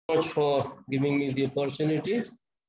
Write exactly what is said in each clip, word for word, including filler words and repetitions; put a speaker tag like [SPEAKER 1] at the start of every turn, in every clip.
[SPEAKER 1] Much for giving me the opportunity.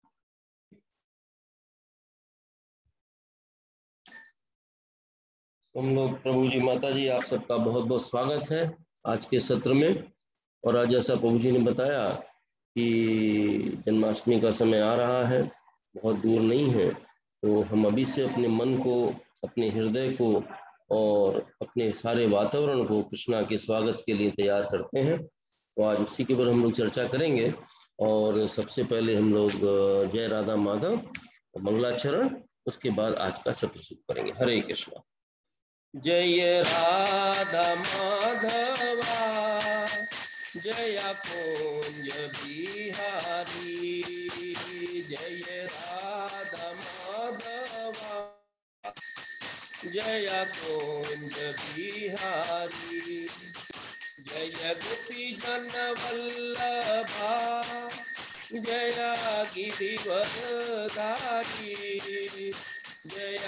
[SPEAKER 1] हम लोग प्रभु जी माता जी आप सबका बहुत बहुत स्वागत है आज के सत्र में। और आज जैसा प्रभु जी ने बताया कि जन्माष्टमी का समय आ रहा है, बहुत दूर नहीं है, तो हम अभी से अपने मन को, अपने हृदय को और अपने सारे वातावरण को कृष्णा के स्वागत के लिए तैयार करते हैं। तो आज उसी के ऊपर हम लोग चर्चा करेंगे। और सबसे पहले हम लोग जय राधा माधव मंगलाचरण, उसके बाद आज का सत्र शुरू करेंगे। हरे कृष्णा। जय राधा माधवा जय कुंज बिहारी, जय राधा माधवा जय कुंज बिहारी, जय गोपी जन वल्लभा जय गिरिवरधारी, जय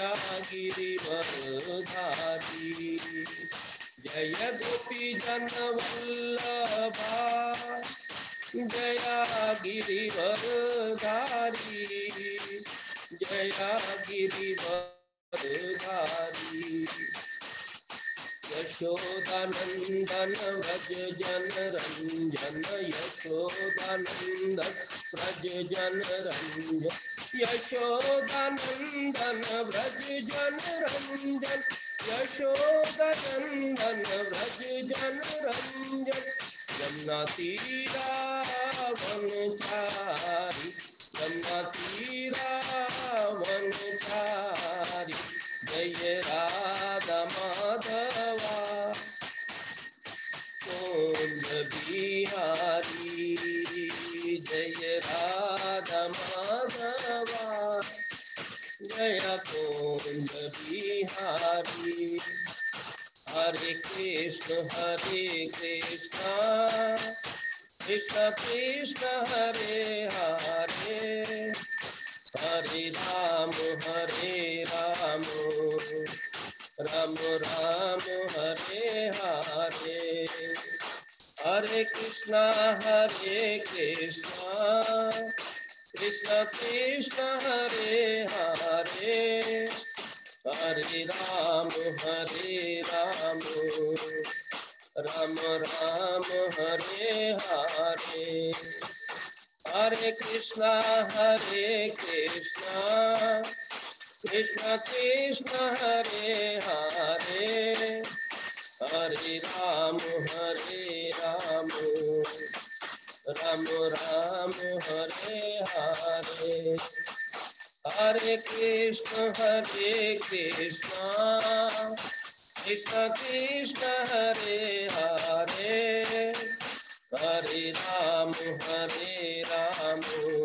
[SPEAKER 1] गिरिवरधारी, जय गोपी जन वल्लभा जय गिरिवरधारी, जय गिरिवरधारी, यशोदानंदन व्रज जन रंजन, यशोदानंदन व्रज जन रंजन, यशोदानंदन व्रज जन रंजन, यशोदानंदन व्रज जन रंजन, यमुना तीरा वनचारी, यमुना तीरा वनचारी, जय राधा माधवा कुंज बिहारी, जय राधा माधवा जय कुंज बिहारी, हरे कृष्ण हरे कृष्ण कृष्ण कृष्ण हरे हरे, हरे राम हरे राम राम राम हरे हरे, हरे कृष्णा हरे कृष्णा कृष्ण कृष्ण हरे हरे, हरे राम हरे राम राम राम हरे हरे, हरे कृष्णा हरे कृष्णा कृष्ण कृष्ण हरे हरे, हरे राम हरे राम राम राम हरे हरे, हरे कृष्ण हरे कृष्णा कृष्ण कृष्ण हरे हरे, हरे राम हरे राम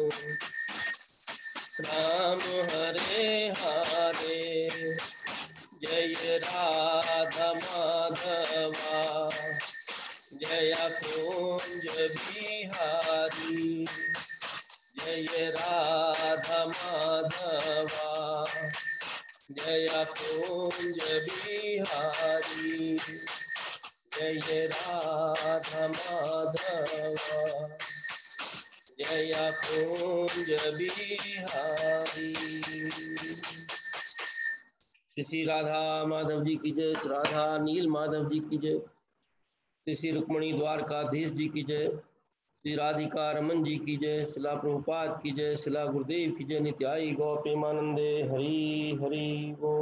[SPEAKER 1] राम हरे हरे, जय राधा माधवा जय कुंज बिहारी, जय राधा माधवा जय कुंज बिहारी, जय राधा माधवा जय कुंज बिहारी। श्री राधा माधव जी की जय, श्री राधा नील माधव जी की जय, श्री रुक्मणी द्वारकाधीश जी की जय, श्री राधिका रमन जी की जय, शिला प्रभुपाद की जय, शिला गुरुदेव की जय, नित्याई गौ प्रेमानंदे हरि हरि वो।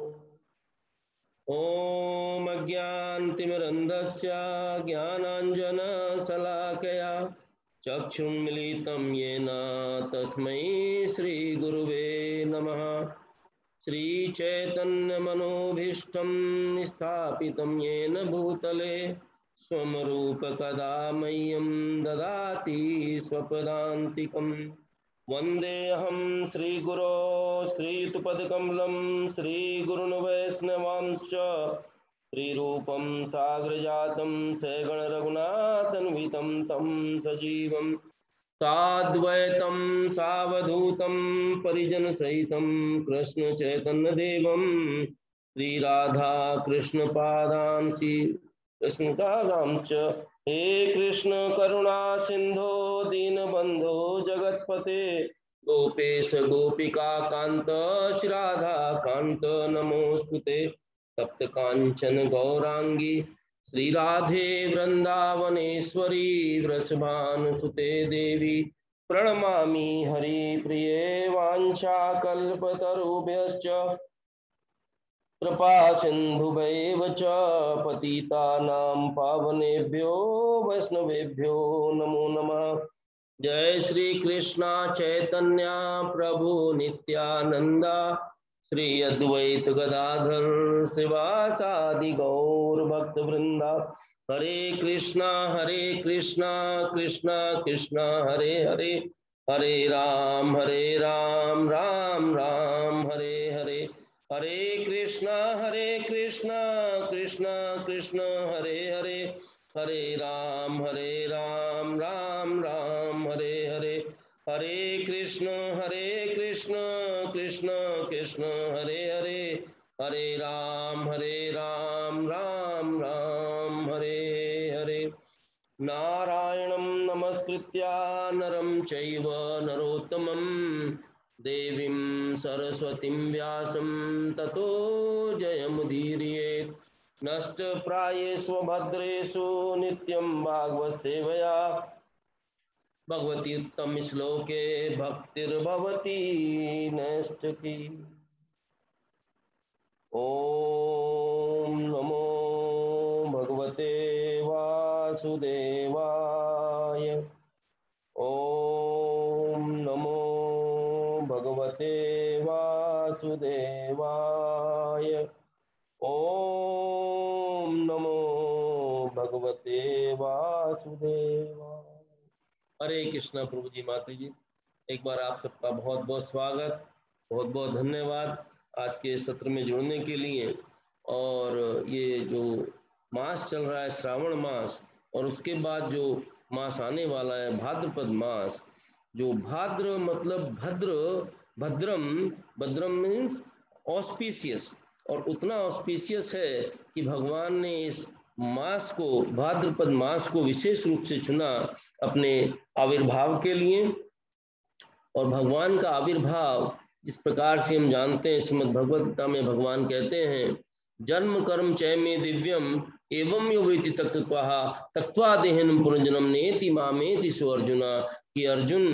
[SPEAKER 1] ओम अज्ञानतिमिरन्धस्य ज्ञानाञ्जनशलाकया चक्षुन्मीलितं येन तस्मै श्रीगुरुवे नमः। श्रीचैतन्यमनोभीष्टं स्थापितं येन भूतले स्वं रूपकदा मह्यं ददाति स्वपदान्तिकम्। वन्देऽहं श्रीगुरो श्रीयुतपदकमलं श्रीगुरुन् वैष्णवांश्च श्रीरूपं साग्रजातं सगणरघुनाथान्वितं तं सजीवं साद्वैतं सावधूतं परिजनसहितं कृष्णचैतन्यदेवं श्रीराधा कृष्णपादां श्रीकृष्णदां च हे कृष्ण करुणा सिंधो दीनबंधो जगतपते गोपेश गोपिका कांत श्री राधा कांत नमोस्तुते तप्त कांचन गौरांगी श्री राधे वृंदावनेश्वरी वृषभानुसुते देवी प्रणमामि हरिप्रिये वाञ्छाकल्पतरुभ्यश्च कृपा सिन्धुभैव च पतितानां पावनेभ्यो वैष्णवेभ्यो नमो नमः। जय श्री कृष्णा चैतन्य प्रभु नित्यानंदा श्री अद्वैत गदाधर श्रीवासादि गौर भक्त वृंदा। हरे कृष्णा हरे कृष्णा कृष्णा कृष्णा हरे हरे हरे राम हरे राम राम राम हरे हरे। हरे कृष्णा हरे कृष्णा कृष्णा कृष्णा हरे हरे हरे राम हरे राम राम राम हरे हरे। हरे कृष्ण हरे कृष्ण कृष्ण कृष्ण हरे हरे हरे राम हरे राम राम राम हरे हरे। नारायणं नमस्कृत्य नरं चैव नरोत्तमं देवीं सरस्वतीं व्यासं ततो जयमुदीरयेत्। नष्टप्रायेषु भद्रेषु नित्यं भागवत सेवया भगवती उत्तम श्लोके भक्तिर्भवती नैष्ठिकी। ओम नमो भगवते वासुदेवाय। ओम नमो भगवते वासुदेवाय। ओम नमो भगवते वासुदेवाय। हरे कृष्णा प्रभु जी माता जी, एक बार आप सबका बहुत बहुत स्वागत, बहुत बहुत धन्यवाद आज के सत्र में जुड़ने के लिए। और ये जो मास चल रहा है श्रावण मास, और उसके बाद जो मास आने वाला है भाद्रपद मास, जो भाद्र मतलब भद्र, भद्रम, भद्रम मीन्स ऑस्पिशियस, और उतना ऑस्पिशियस है कि भगवान ने इस मास को, भाद्रपद मास को विशेष रूप से चुना अपने आविर्भाव के लिए। और भगवान का आविर्भाव जिस प्रकार से हम जानते हैं, श्रीमद् भगवद गीता में भगवान कहते हैं, जन्म कर्म चय में दिव्यम एवं यो वेति तत्त्वा तत्वादेहनम पुनर्जन्म नेति मामेति सो अर्जुना। कि अर्जुन,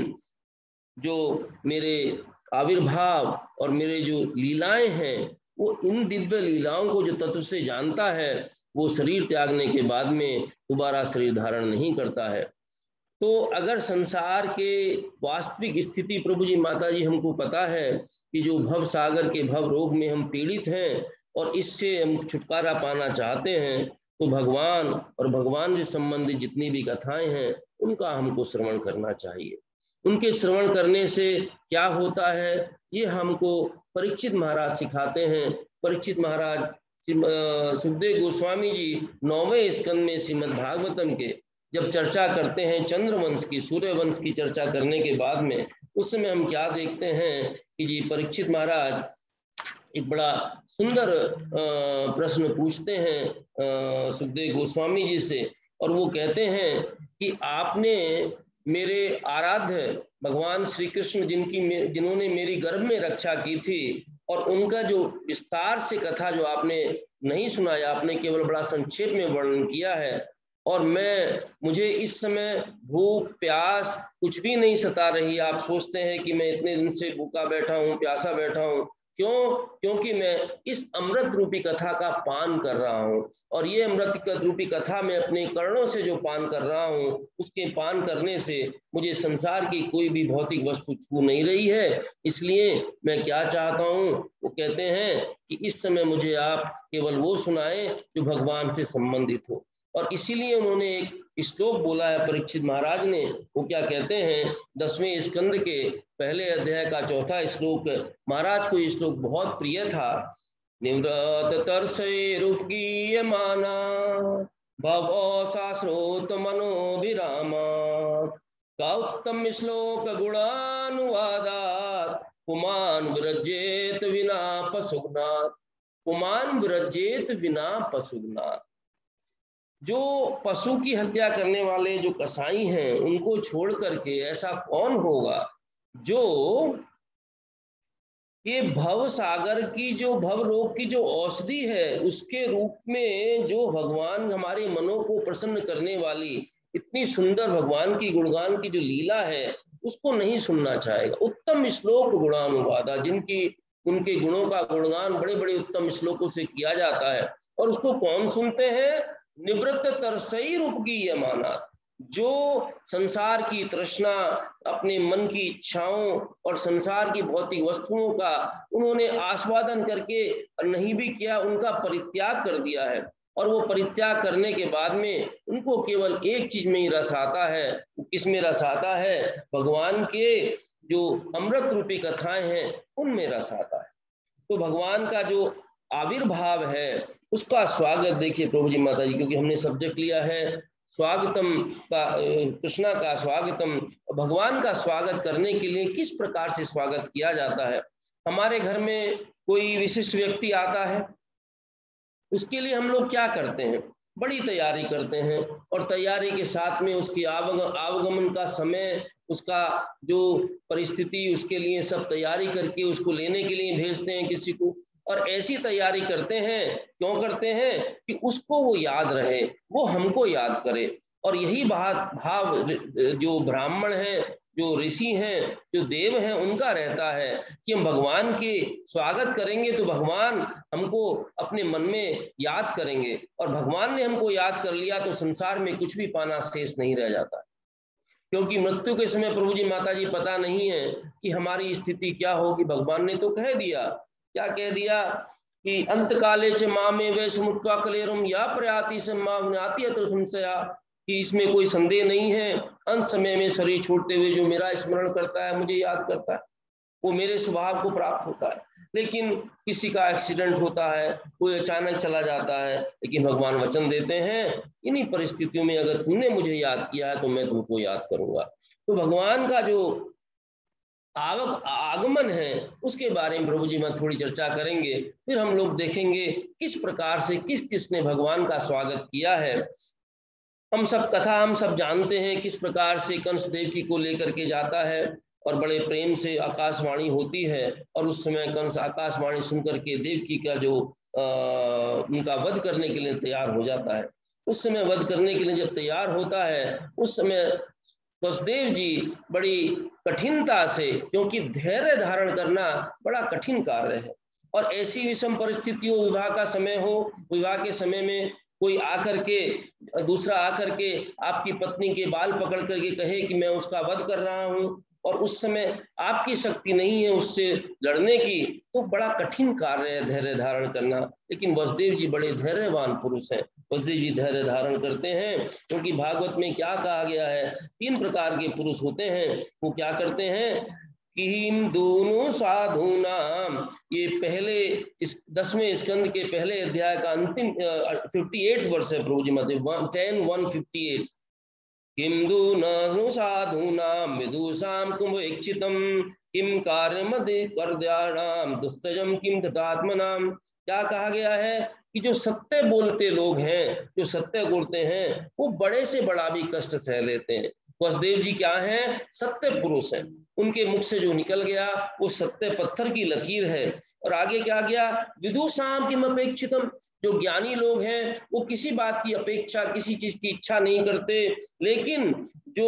[SPEAKER 1] जो मेरे आविर्भाव और मेरे जो लीलाएं हैं, वो इन दिव्य लीलाओं को जो तत्व से जानता है, वो शरीर त्यागने के बाद में दोबारा शरीर धारण नहीं करता है। तो अगर संसार के वास्तविक स्थिति प्रभु जी माता जी हमको पता है कि जो भव सागर के भव रोग में हम पीड़ित हैं और इससे हम छुटकारा पाना चाहते हैं, तो भगवान और भगवान से संबंधित जितनी भी कथाएं हैं उनका हमको श्रवण करना चाहिए। उनके श्रवण करने से क्या होता है, ये हमको परीक्षित महाराज सिखाते हैं। परीक्षित महाराज सुखदेव गोस्वामी जी नौवें स्कंद में श्रीमद् भागवतम के जब चर्चा करते हैं चंद्रवंश की, सूर्यवंश की चर्चा करने के बाद में, उस समय हम क्या देखते हैं कि जी परीक्षित महाराज एक बड़ा सुंदर प्रश्न पूछते हैं सुखदेव गोस्वामी जी से, और वो कहते हैं कि आपने मेरे आराध्य भगवान श्री कृष्ण, जिनकी जिन्होंने मेरी गर्भ में रक्षा की थी, और उनका जो विस्तार से कथा जो आपने नहीं सुनाया, आपने केवल बड़ा संक्षेप में वर्णन किया है, और मैं मुझे इस समय भूख प्यास कुछ भी नहीं सता रही। आप सोचते हैं कि मैं इतने दिन से भूखा बैठा हूँ, प्यासा बैठा हूँ, क्यों? क्योंकि मैं इस अमृत रूपी कथा का पान कर रहा हूँ, और ये अमृत रूपी कथा मैं अपने कर्णों से जो पान कर रहा हूँ, उसके पान करने से मुझे संसार की कोई भी भौतिक वस्तु छू नहीं रही है। इसलिए मैं क्या चाहता हूँ, वो कहते हैं कि इस समय मुझे आप केवल वो सुनाएं जो भगवान से संबंधित हो। और इसीलिए उन्होंने एक श्लोक बोला है परीक्षित महाराज ने। वो क्या कहते हैं, दसवें स्कंद के पहले अध्याय का चौथा श्लोक, महाराज को ये श्लोक बहुत प्रिय था। निवृत तर्षैरुपगीयमाना भवो शास्त्रोत मनोभिरामा कौत्तम श्लोक गुणानुवादात् पुमान विरजेत विना पशुघ्नात्। पुमान विरजेत विना पशुघ्नात्। जो पशु की हत्या करने वाले जो कसाई हैं उनको छोड़ करके ऐसा कौन होगा जो ये भव सागर की जो भव रोग की जो औषधि है उसके रूप में जो भगवान हमारे मनों को प्रसन्न करने वाली इतनी सुंदर भगवान की गुणगान की जो लीला है उसको नहीं सुनना चाहेगा। उत्तम श्लोक गुणानुवादा, जिनकी उनके गुणों का गुणगान बड़े बड़े उत्तम श्लोकों से किया जाता है, और उसको कौन सुनते हैं? निवृत्त तरसई रूप की ये माना, जो संसार की तृष्णा, अपने मन की इच्छाओं और संसार की भौतिक वस्तुओं का उन्होंने आस्वादन करके नहीं भी किया, उनका परित्याग कर दिया है। और वो परित्याग करने के बाद में उनको केवल एक चीज में ही रस आता है। किसमें रस आता है? भगवान के जो अमृत रूपी कथाएं हैं उनमें रस आता है। तो भगवान का जो आविर्भाव है उसका स्वागत देखिए प्रभु जी माता जी, क्योंकि हमने सब्जेक्ट लिया है स्वागतम का, कृष्णा का स्वागतम, भगवान का स्वागत करने के लिए किस प्रकार से स्वागत किया जाता है। हमारे घर में कोई विशिष्ट व्यक्ति आता है, उसके लिए हम लोग क्या करते हैं? बड़ी तैयारी करते हैं, और तैयारी के साथ में उसकी आवागमन का समय, उसका जो परिस्थिति, उसके लिए सब तैयारी करके उसको लेने के लिए भेजते हैं किसी को। और ऐसी तैयारी करते हैं, क्यों करते हैं? कि उसको वो याद रहे, वो हमको याद करे। और यही बात भाव जो ब्राह्मण हैं, जो ऋषि हैं, जो देव हैं, उनका रहता है कि हम भगवान के स्वागत करेंगे तो भगवान हमको अपने मन में याद करेंगे, और भगवान ने हमको याद कर लिया तो संसार में कुछ भी पाना शेष नहीं रह जाता। क्योंकि मृत्यु के समय प्रभु जी माता जी पता नहीं है कि हमारी स्थिति क्या होगी। भगवान ने तो कह दिया, क्या कह दिया कि अंत काले च मां में वे समुत्वा कलेरुम या प्रयाति सम्मावनाति अत्र संशया, कि इसमें कोई संदेह नहीं है, अंत समय में शरीर छोड़ते हुए जो मेरा स्मरण करता है, मुझे याद करता है, वो मेरे स्वभाव को प्राप्त होता है। लेकिन किसी का एक्सीडेंट होता है, कोई अचानक चला जाता है, लेकिन भगवान वचन देते हैं इन्हीं परिस्थितियों में अगर तुमने मुझे याद किया है तो मैं तुमको याद करूंगा। तो भगवान का जो आवक आगमन है उसके बारे में प्रभु जी में थोड़ी चर्चा करेंगे, फिर हम लोग देखेंगे किस प्रकार से किस किसने भगवान का स्वागत किया है। हम सब कथा हम सब जानते हैं किस प्रकार से कंस देवकी को लेकर के जाता है, और बड़े प्रेम से आकाशवाणी होती है, और उस समय कंस आकाशवाणी सुनकर के देवकी का जो आ, उनका वध करने के लिए तैयार हो जाता है। उस समय वध करने के लिए जब तैयार होता है, उस समय वसुदेव जी बड़ी कठिनता से, क्योंकि धैर्य धारण करना बड़ा कठिन कार्य है, और ऐसी विषम परिस्थितियों, विवाह का समय हो, विवाह के समय में कोई आकर के, दूसरा आकर के आपकी पत्नी के बाल पकड़ करके कहे कि मैं उसका वध कर रहा हूँ, और उस समय आपकी शक्ति नहीं है उससे लड़ने की, तो बड़ा कठिन कार्य है धैर्य धारण करना। लेकिन वसुदेव जी बड़े धैर्यवान पुरुष हैं, वसुदेव जी धैर्य धारण करते हैं, क्योंकि भागवत में क्या कहा गया है, तीन प्रकार के पुरुष होते हैं। वो क्या करते हैं कि दोनों साधु नाम, ये पहले इस दसवें स्कंद के पहले अध्याय का अंतिम फिफ्टी एट वर्ष है प्रभु जी मत टेन वन फिफ्टी एट। किम दूनु साधूनाम विदुषाम कुंभेक्षितम किम कार्यमदि कर्द्याणाम दुस्तजम किम तथात्मनाम। क्या कहा गया है कि जो सत्य बोलते लोग हैं, जो सत्य बोलते हैं, वो बड़े से बड़ा भी कष्ट सह लेते हैं। वसुदेव जी क्या हैं? सत्य पुरुष हैं। उनके मुख से जो निकल गया वो सत्य पत्थर की लकीर है। और आगे क्या गया? विदुषाम किम अपेक्षितम, जो ज्ञानी लोग हैं वो किसी बात की अपेक्षा, किसी चीज की इच्छा नहीं करते। लेकिन जो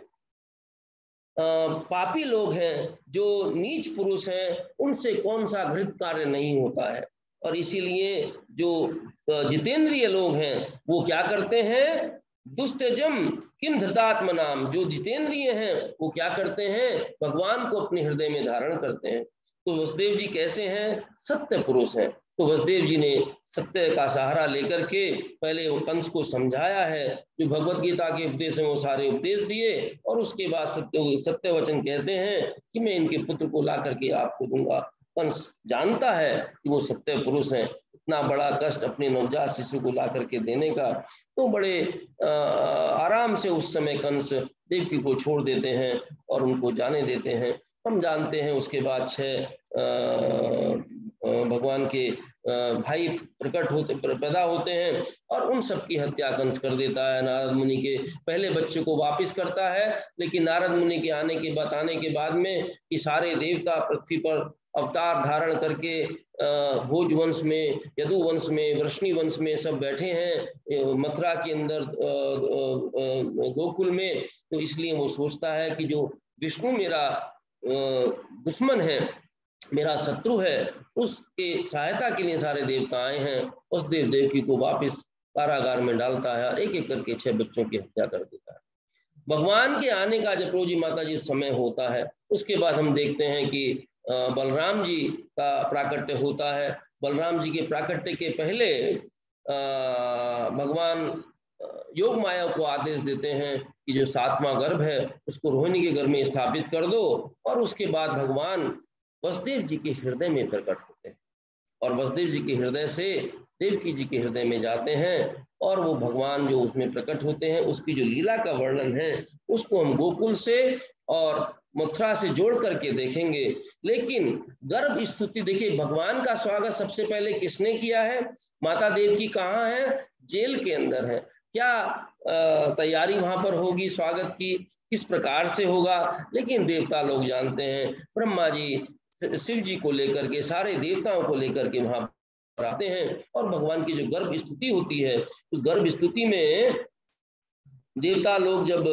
[SPEAKER 1] पापी लोग हैं, जो नीच पुरुष हैं, उनसे कौन सा घृत कार्य नहीं होता है। और इसीलिए जो जितेंद्रिय लोग हैं वो क्या करते हैं? दुष्टजम किम धृतात्मनाम, जो जितेंद्रिय हैं वो क्या करते हैं? भगवान को अपने हृदय में धारण करते हैं। तो वसुदेव जी कैसे हैं? सत्य पुरुष हैं। तो वसुदेव जी ने सत्य का सहारा लेकर के पहले वो कंस को समझाया है, जो भगवत गीता के उपदेश हैं वो सारे उपदेश दिए, और उसके बाद सत्य सत्य वचन कहते हैं कि मैं इनके पुत्र को ला करके आपको दूंगा। कंस जानता है कि वो सत्य पुरुष हैं, इतना बड़ा कष्ट अपने नवजात शिशु को ला करके देने का, तो बड़े आ, आराम से उस समय कंस देवकी को छोड़ देते हैं और उनको जाने देते हैं। हम जानते हैं उसके बाद छह भगवान के भाई प्रकट होते पैदा होते हैं और उन सब की हत्या कंस कर देता है। नारद मुनि के पहले बच्चे को वापस करता है, लेकिन नारद मुनि के आने के बताने के बाद में कि सारे देवता पृथ्वी पर अवतार धारण करके भोज वंश में, यदु वंश में, वृष्णि वंश में सब बैठे हैं मथुरा के अंदर गोकुल में, तो इसलिए वो सोचता है कि जो विष्णु मेरा दुश्मन है, मेरा शत्रु है, उसके सहायता के लिए सारे देवता आए हैं। उस देव देवकी को वापस कारागार में डालता है और एक एक करके छह बच्चों की हत्या कर देता है। भगवान के आने का जब रोजी माता जी समय होता है, उसके बाद हम देखते हैं कि बलराम जी का प्राकट्य होता है। बलराम जी के प्राकट्य के पहले भगवान योग माया को आदेश देते हैं कि जो सातवां गर्भ है उसको रोहिणी के गर्भ में स्थापित कर दो, और उसके बाद भगवान वसुदेव जी के हृदय में प्रकट होते हैं और वसुदेव जी के हृदय से देवकी जी के हृदय में जाते हैं, और वो भगवान जो उसमें प्रकट होते हैं उसकी जो लीला का वर्णन है उसको हम गोकुल से और मथुरा से जोड़ करके देखेंगे। लेकिन गर्भ स्तुति देखिए, भगवान का स्वागत सबसे पहले किसने किया है? माता देवकी कहाँ है? जेल के अंदर है। क्या तैयारी वहां पर होगी स्वागत की, किस प्रकार से होगा? लेकिन देवता लोग जानते हैं, ब्रह्मा जी शिव जी को लेकर के, सारे देवताओं को लेकर के वहां पर आते हैं, और भगवान की जो गर्भ स्तुति होती है उस गर्भ स्तुति में देवता लोग जब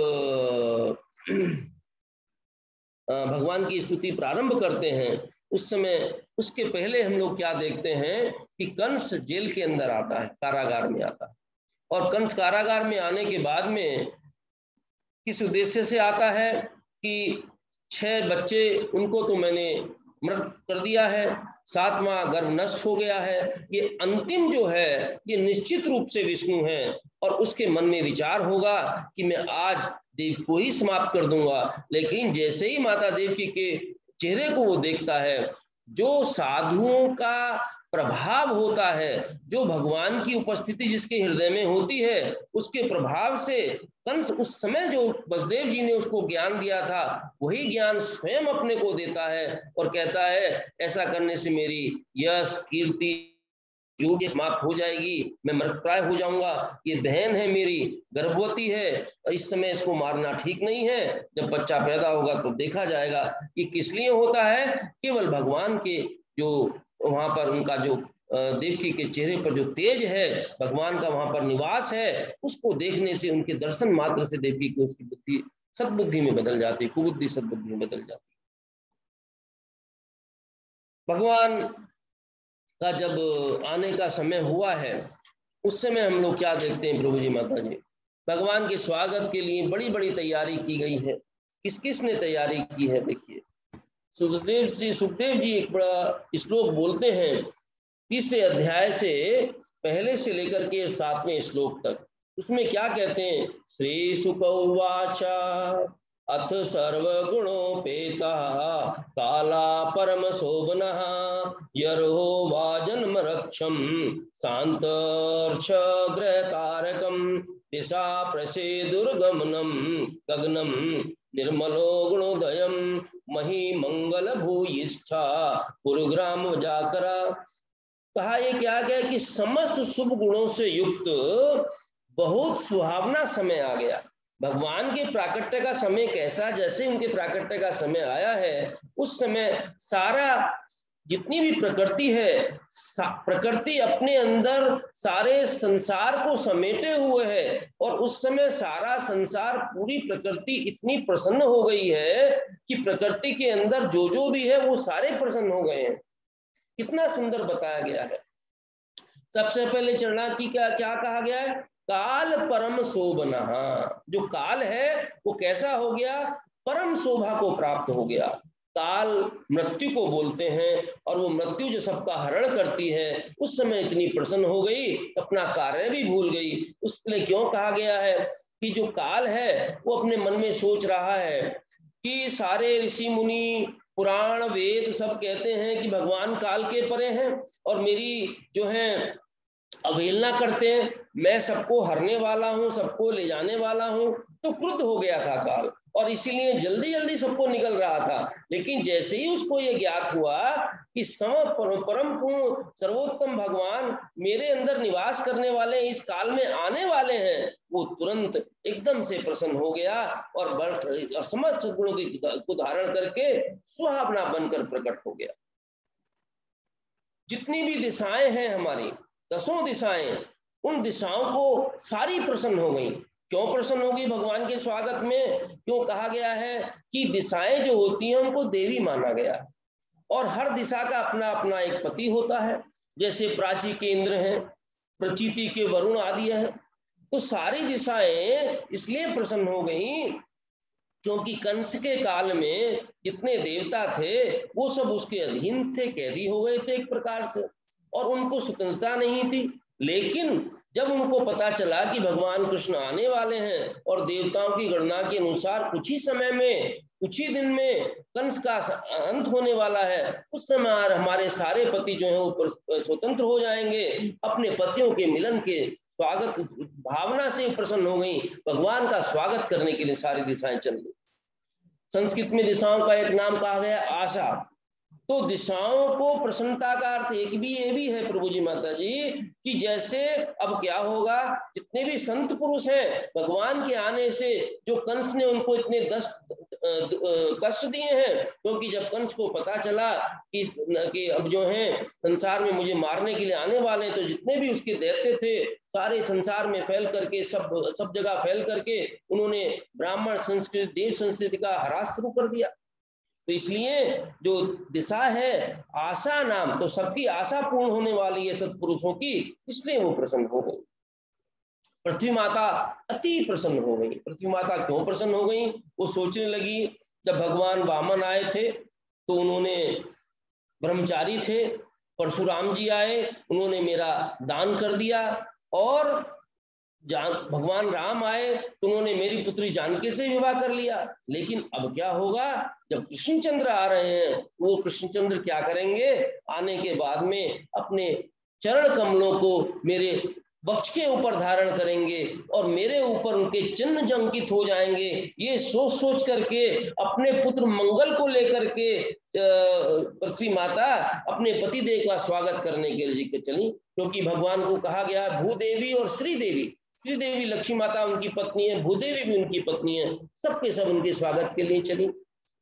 [SPEAKER 1] भगवान की स्तुति प्रारंभ करते हैं, उस समय उसके पहले हम लोग क्या देखते हैं कि कंस जेल के अंदर आता है, कारागार में आता है, और कंस कारागार में आने के बाद में किस उद्देश्य से आता है कि छह बच्चे उनको तो मैंने मृत कर दिया है, सातवां गर्भ नष्ट हो गया है, ये अंतिम जो है ये निश्चित रूप से विष्णु है, और उसके मन में विचार होगा कि मैं आज देव को ही समाप्त कर दूंगा। लेकिन जैसे ही माता देवकी के चेहरे को वो देखता है, जो साधुओं का प्रभाव होता है, जो भगवान की उपस्थिति जिसके हृदय में होती है, उसके प्रभाव से कंस उस समय जो वसुदेव जी ने उसको ज्ञान दिया था वही ज्ञान स्वयं अपने को देता है और कहता है ऐसा करने से मेरी यश कीर्ति जो भी समाप्त हो जाएगी, मैं मृतप्राय हो जाऊंगा। ये बहन है मेरी, गर्भवती है, और इस समय इसको मारना ठीक नहीं है। जब बच्चा पैदा होगा तो देखा जाएगा कि किस लिए होता है। केवल भगवान के जो वहां पर उनका जो देवकी के चेहरे पर जो तेज है, भगवान का वहां पर निवास है, उसको देखने से, उनके दर्शन मात्र से देवकी की उसकी बुद्धि सद्बुद्धि में बदल जाती है, कुबुद्धि सद्बुद्धि में बदल जाती है। भगवान का जब आने का समय हुआ है, उस समय हम लोग क्या देखते हैं प्रभु जी माता जी, भगवान के स्वागत के लिए बड़ी बड़ी तैयारी की गई है। किस किस ने तैयारी की है? देखिए, सुखदेव जी सुखदेव जी एक बड़ा श्लोक बोलते हैं, तीसरे अध्याय से पहले से लेकर के सातवें श्लोक तक। उसमें क्या कहते हैं? श्री शुक उवाच अथ सर्वगुणोपेता काला परम शोभनः यरो वा जन्म रक्षम शांतर्ष ग्रहकारकम दिशा प्रसेदुर्गमनम गगनम निर्मलो गुणोदयम मही मंगल भूयिष्ठा गुरुग्राम जाकरा। कहा ये क्या गया कि समस्त शुभ गुणों से युक्त बहुत सुहावना समय आ गया। भगवान के प्राकट्य का समय कैसा? जैसे उनके प्राकट्य का समय आया है, उस समय सारा जितनी भी प्रकृति है, प्रकृति अपने अंदर सारे संसार को समेटे हुए है, और उस समय सारा संसार, पूरी प्रकृति इतनी प्रसन्न हो गई है कि प्रकृति के अंदर जो जो भी है वो सारे प्रसन्न हो गए हैं। कितना सुंदर बताया गया है। सबसे पहले चरणा की क्या क्या कहा गया है? काल परम शोभना। जो काल है वो कैसा हो गया? परम शोभा को प्राप्त हो गया। काल मृत्यु को बोलते हैं, और वो मृत्यु जो सबका हरण करती है, उस समय इतनी प्रसन्न हो गई, अपना कार्य भी भूल गई। उसने क्यों कहा गया है कि जो काल है वो अपने मन में सोच रहा है कि सारे ऋषि मुनि पुराण वेद सब कहते हैं कि भगवान काल के परे हैं, और मेरी जो है अवहेलना करते हैं, मैं सबको हरने वाला हूं, सबको ले जाने वाला हूं। तो क्रुद्ध हो गया था काल, और इसीलिए जल्दी जल्दी सबको निकल रहा था। लेकिन जैसे ही उसको ये ज्ञात हुआ कि सम परम पूर्ण सर्वोत्तम भगवान मेरे अंदर निवास करने वाले इस काल में आने वाले हैं, वो तुरंत एकदम से प्रसन्न हो गया और समस्त सद्गुणों को धारण करके सुहावना बनकर प्रकट हो गया। जितनी भी दिशाएं हैं हमारी दसों दिशाएं, उन दिशाओं को सारी प्रसन्न हो गई। क्यों प्रसन्न होगी भगवान के स्वागत में? क्यों कहा गया है कि दिशाएं जो होती हैं उनको देवी माना गया, और हर दिशा का अपना अपना एक पति होता है। जैसे प्राची के इंद्र हैं, प्रचीति के वरुण आदि हैं। तो सारी दिशाएं इसलिए प्रसन्न हो गई क्योंकि कंस के काल में जितने देवता थे वो सब उसके अधीन थे, कैदी हो गए थे एक प्रकार से, और उनको स्वतंत्रता नहीं थी। लेकिन जब उनको पता चला कि भगवान कृष्ण आने वाले हैं और देवताओं की गणना के अनुसार कुछ ही समय में, कुछ ही दिन में कंस का अंत होने वाला है, उस समय हमारे सारे पति जो हैं वो स्वतंत्र हो जाएंगे, अपने पतियों के मिलन के स्वागत भावना से प्रसन्न हो गई। भगवान का स्वागत करने के लिए सारी दिशाएं चल गई। संस्कृत में दिशाओं का एक नाम कहा गया आशा। तो दिशाओं को प्रसन्नता का अर्थ एक भी ये भी है प्रभु जी माता जी कि जैसे अब क्या होगा, जितने भी संत पुरुष हैं भगवान के आने से, जो कंस ने उनको इतने दस कष्ट दिए हैं, क्योंकि तो जब कंस को पता चला कि, कि अब जो है संसार में मुझे मारने के लिए आने वाले हैं, तो जितने भी उसके दैत्य थे सारे संसार में फैल करके सब सब जगह फैल करके उन्होंने ब्राह्मण संस्कृति देव संस्कृति का ह्रास शुरू कर दिया। तो इसलिए जो दिशा है आशा नाम, तो सबकी आशा पूर्ण होने वाली है सत्पुरुषों की, इसलिए वो प्रसन्न हो गई। पृथ्वी माता अति प्रसन्न हो गई। पृथ्वी माता क्यों प्रसन्न हो गई? वो सोचने लगी, जब भगवान वामन आए थे तो उन्होंने ब्रह्मचारी थे, परशुराम जी आए उन्होंने मेरा दान कर दिया, और जान भगवान राम आए तो उन्होंने मेरी पुत्री जानकी से विवाह कर लिया। लेकिन अब क्या होगा, जब कृष्णचंद्र आ रहे हैं, वो कृष्णचंद्र क्या करेंगे? आने के बाद में अपने चरण कमलों को मेरे वक्ष के ऊपर धारण करेंगे और मेरे ऊपर उनके चिन्ह अंकित हो जाएंगे। ये सोच सोच करके अपने पुत्र मंगल को लेकर के पृथ्वी माता अपने पति देव का स्वागत करने के लिए चली, क्योंकि भगवान को कहा गया भूदेवी और श्रीदेवी, श्रीदेवी लक्ष्मी माता उनकी पत्नी है, भूदेवी भी उनकी पत्नी है, सबके सब उनके स्वागत के लिए चली।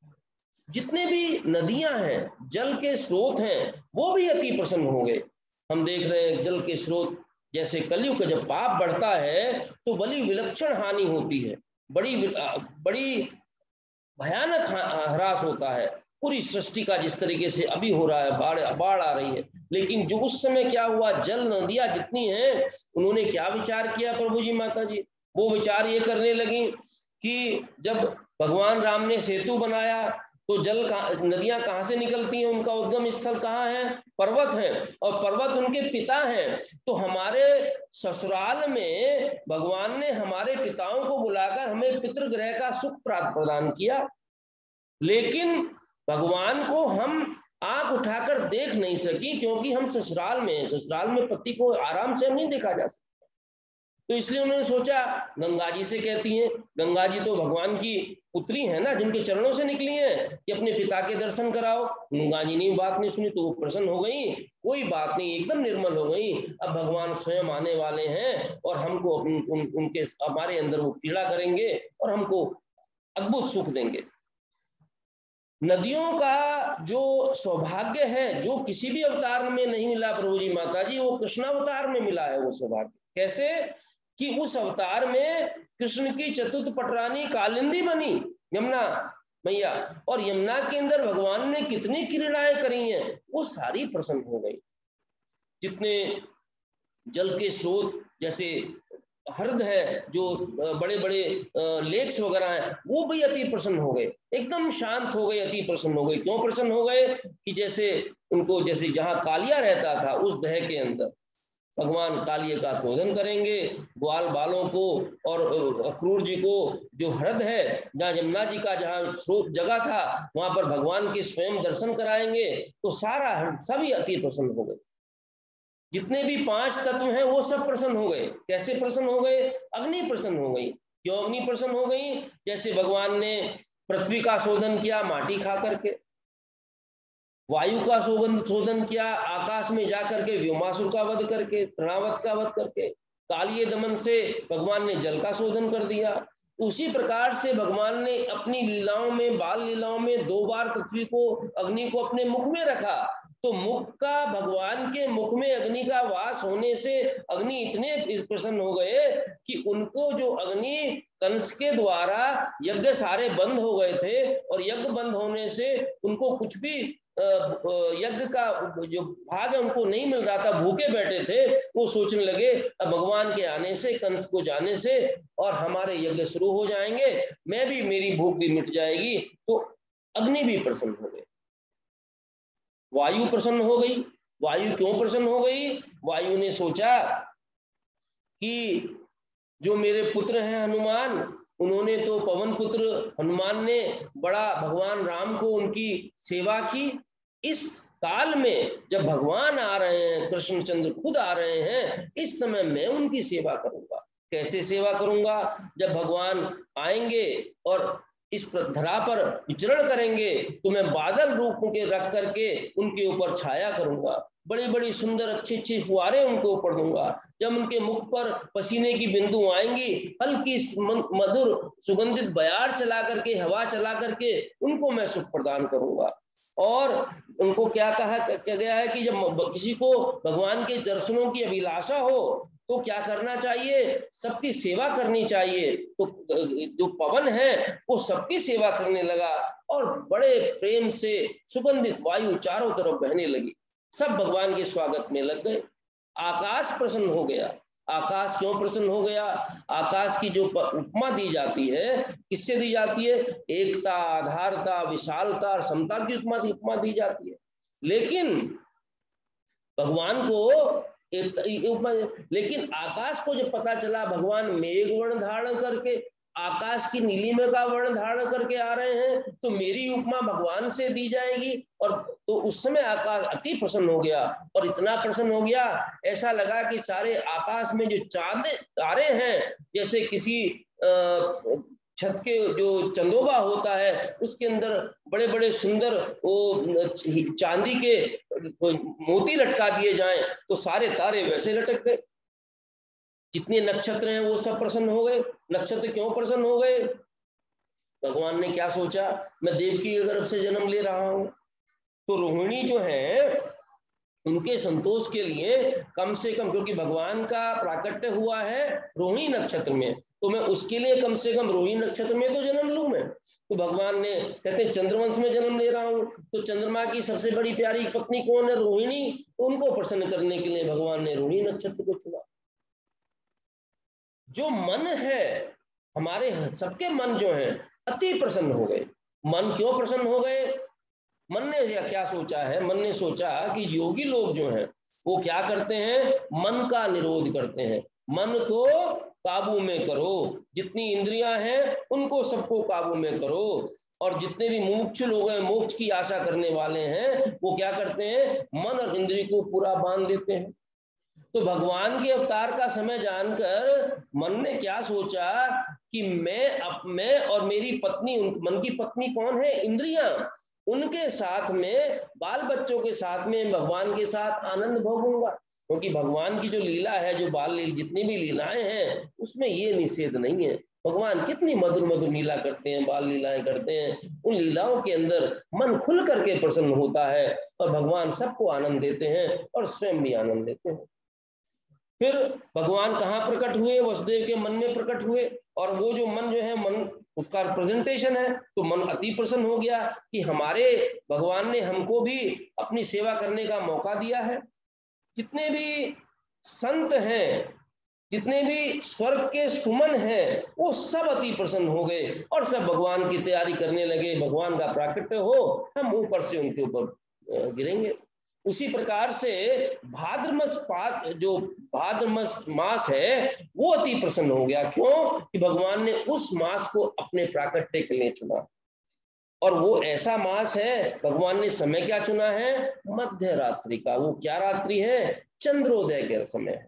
[SPEAKER 1] जितने भी नदियां हैं, जल के स्रोत हैं, वो भी अति प्रसन्न हो गए। हम देख रहे हैं जल के स्रोत, जैसे कलयुग का जब पाप बढ़ता है तो बड़ी विलक्षण हानि होती है, बड़ी बड़ी भयानक ह्रास होता है पूरी सृष्टि का, जिस तरीके से अभी हो रहा है, बाढ़ बाढ़ आ रही है। लेकिन जो उस समय क्या हुआ, जल नदियां जितनी हैं, उन्होंने क्या विचार किया प्रभु जी माता जी? वो विचार ये करने लगी कि जब भगवान राम ने सेतु बनाया तो जल कहाँ, नदियां कहाँ से निकलती हैं, उनका उद्गम स्थल कहाँ है? पर्वत है, और पर्वत उनके पिता हैं। तो हमारे ससुराल में भगवान ने हमारे पिताओं को बुलाकर हमें पितृग्रह का सुख प्रदान किया, लेकिन भगवान को हम आंख उठाकर देख नहीं सकी, क्योंकि हम ससुराल में, ससुराल में पति को आराम से नहीं देखा जा सकता। तो इसलिए उन्होंने सोचा गंगा जी से कहती हैं, गंगा जी तो भगवान की पुत्री है ना, जिनके चरणों से निकली हैं, कि अपने पिता के दर्शन कराओ। गंगा जी ने बात नहीं सुनी तो वो प्रसन्न हो गई, कोई बात नहीं, एकदम निर्मल हो गई। अब भगवान स्वयं आने वाले हैं और हमको उन, उन, उनके हमारे अंदर वो पीड़ा करेंगे और हमको अद्भुत सुख देंगे। नदियों का जो सौभाग्य है, जो किसी भी अवतार में नहीं मिला प्रभु जी माता जी, वो कृष्ण अवतार में मिला है वो सौभाग्य। कैसे? कि उस अवतार में कृष्ण की चतुर्थ पटरानी कालिंदी बनी यमुना मैया, और यमुना के अंदर भगवान ने कितनी क्रीड़ाएं करी हैं, वो सारी प्रसन्न हो गई। जितने जल के स्रोत, जैसे हृद है, जो बड़े बड़े लेक्स वगैरह हैं, वो भी अति प्रसन्न हो गए, एकदम शांत हो गए, अति प्रसन्न हो गए। क्यों प्रसन्न हो गए? कि जैसे उनको, जैसे जहां कालिया रहता था उस दह के अंदर भगवान कालिये का शोधन करेंगे, ग्वाल बालों को और अक्रूर जी को, जो हृद है जहाँ यमुना जी का जहाँ स्रोत जगह था, वहां पर भगवान के स्वयं दर्शन कराएंगे, तो सारा हृद सभी अति प्रसन्न हो गए। जितने भी पांच तत्व हैं वो सब प्रसन्न हो गए। कैसे प्रसन्न हो गए? अग्नि प्रसन्न हो गई, क्यों अग्नि प्रसन्न हो गई? जैसे भगवान ने पृथ्वी का शोधन किया माटी खा करके, वायु का शोधन शोधन किया आकाश में जाकर के व्योमासुर का वध करके, तृणावत का वध करके, कालिय दमन से भगवान ने जल का शोधन कर दिया। उसी प्रकार से भगवान ने अपनी लीलाओं में, बाल लीलाओं में दो बार पृथ्वी को, अग्नि को अपने मुख में रखा। तो मुख का, भगवान के मुख में अग्नि का वास होने से अग्नि इतने प्रसन्न हो गए कि उनको जो अग्नि कंस के द्वारा यज्ञ सारे बंद हो गए थे, और यज्ञ बंद होने से उनको कुछ भी यज्ञ का जो भाग है उनको नहीं मिल रहा था, भूखे बैठे थे। वो सोचने लगे अब भगवान के आने से, कंस को जाने से और हमारे यज्ञ शुरू हो जाएंगे, मैं भी, मेरी भूख भी मिट जाएगी। तो अग्नि भी प्रसन्न हो गई, वायु प्रसन्न हो गई। वायु क्यों प्रसन्न हो गई? वायु ने सोचा कि जो मेरे पुत्र हैं हनुमान, उन्होंने तो, पवन पुत्र हनुमान ने बड़ा भगवान राम को उनकी सेवा की। इस काल में जब भगवान आ रहे हैं, कृष्णचंद्र खुद आ रहे हैं, इस समय मैं उनकी सेवा करूंगा। कैसे सेवा करूंगा? जब भगवान आएंगे और इस धरा पर विचरण करेंगे तो मैं बादल रूप के रख करके उनके ऊपर छाया करूंगा, बड़ी बड़ी सुंदर अच्छी अच्छी फुहारे उनके ऊपर दूंगा। जब उनके मुख पर पसीने की बिंदु आएंगी, हल्की मधुर सुगंधित बयार चला करके, हवा चला करके उनको मैं सुख प्रदान करूंगा। और उनको क्या कहा क्या गया है कि जब किसी को भगवान के दर्शनों की अभिलाषा हो तो क्या करना चाहिए? सबकी सेवा करनी चाहिए। तो जो पवन है वो सबकी सेवा करने लगा और बड़े प्रेम से सुगंधित वायु चारों तरफ बहने लगी, सब भगवान के स्वागत में लग गए। आकाश प्रसन्न हो गया। आकाश क्यों प्रसन्न हो गया? आकाश की जो उपमा दी जाती है, किससे दी जाती है? एकता, आधारता, विशालता, समता की उपमा दी उपमा दी जाती है। लेकिन भगवान को एक, लेकिन आकाश को जब पता चला भगवान मेघ वर्ण धारण करके, आकाश की नीलिमा का वर्ण धारण करके आ रहे हैं, तो मेरी उपमा भगवान से दी जाएगी। और तो उस समय आकाश अति प्रसन्न हो गया, और इतना प्रसन्न हो गया ऐसा लगा कि सारे आकाश में जो चांद तारे हैं, जैसे किसी छत के जो चंदोबा होता है उसके अंदर बड़े बड़े सुंदर वो चांदी के मोती लटका दिए जाएं तो सारे तारे वैसे लटक गए। जितने नक्षत्र हैं वो सब प्रसन्न हो गए। नक्षत्र क्यों प्रसन्न हो गए? भगवान ने क्या सोचा, मैं देवकी के गर्भ से जन्म ले रहा हूं, तो रोहिणी जो है उनके संतोष के लिए कम से कम, क्योंकि भगवान का प्राकट्य हुआ है रोहिणी नक्षत्र में, तो मैं उसके लिए कम से कम रोहिणी नक्षत्र में तो जन्म लूं मैं। तो भगवान ने कहते हैं चंद्रवंश में जन्म ले रहा हूं, तो चंद्रमा की सबसे बड़ी प्यारी पत्नी कौन है? रोहिणी। तो उनको प्रसन्न करने के लिए भगवान ने रोहिणी नक्षत्र को चुना। जो मन है हमारे, सबके मन जो है अति प्रसन्न हो गए। मन क्यों प्रसन्न हो गए? मन ने क्या सोचा है? मन ने सोचा कि योगी लोग जो हैं वो क्या करते हैं? मन का निरोध करते हैं। मन को काबू में करो, जितनी इंद्रियां हैं उनको सबको काबू में करो। और जितने भी मुमुक्षु लोग हैं, मोक्ष की आशा करने वाले हैं, वो क्या करते हैं? मन और इंद्रिय को पूरा बांध देते हैं। तो भगवान के अवतार का समय जानकर मन ने क्या सोचा कि मैं अब मैं और मेरी पत्नी, मन की पत्नी कौन है? इंद्रियां, उनके साथ में, बाल बच्चों के साथ में भगवान के साथ आनंद भोगूंगा। क्योंकि भगवान की जो लीला है, जो बाल लीला, जितनी भी लीलाएं हैं उसमें ये निषेध नहीं है। भगवान कितनी मधुर मधुर लीला करते हैं, बाल लीलाएं करते हैं। उन लीलाओं के अंदर मन खुल करके प्रसन्न होता है और भगवान सबको आनंद देते हैं और स्वयं भी आनंद देते हैं। फिर भगवान कहाँ प्रकट हुए? वसुदेव के मन में प्रकट हुए, और वो जो मन जो है, मन उसका रिप्रेजेंटेशन है। तो मन अति प्रसन्न हो गया कि हमारे भगवान ने हमको भी अपनी सेवा करने का मौका दिया है। जितने भी संत हैं, जितने भी स्वर्ग के सुमन हैं, वो सब अति प्रसन्न हो गए और सब भगवान की तैयारी करने लगे। भगवान का प्राकट्य हो, हम ऊपर से उनके ऊपर गिरेंगे। उसी प्रकार से भाद्रमास पाद जो भाद्रमास मास है वो अति प्रसन्न हो गया। क्यों? कि भगवान ने उस मास को अपने प्राकट्य के लिए चुना, और वो ऐसा मास है, भगवान ने समय क्या चुना है? मध्य रात्रि का। वो क्या रात्रि है? चंद्रोदय का समय है।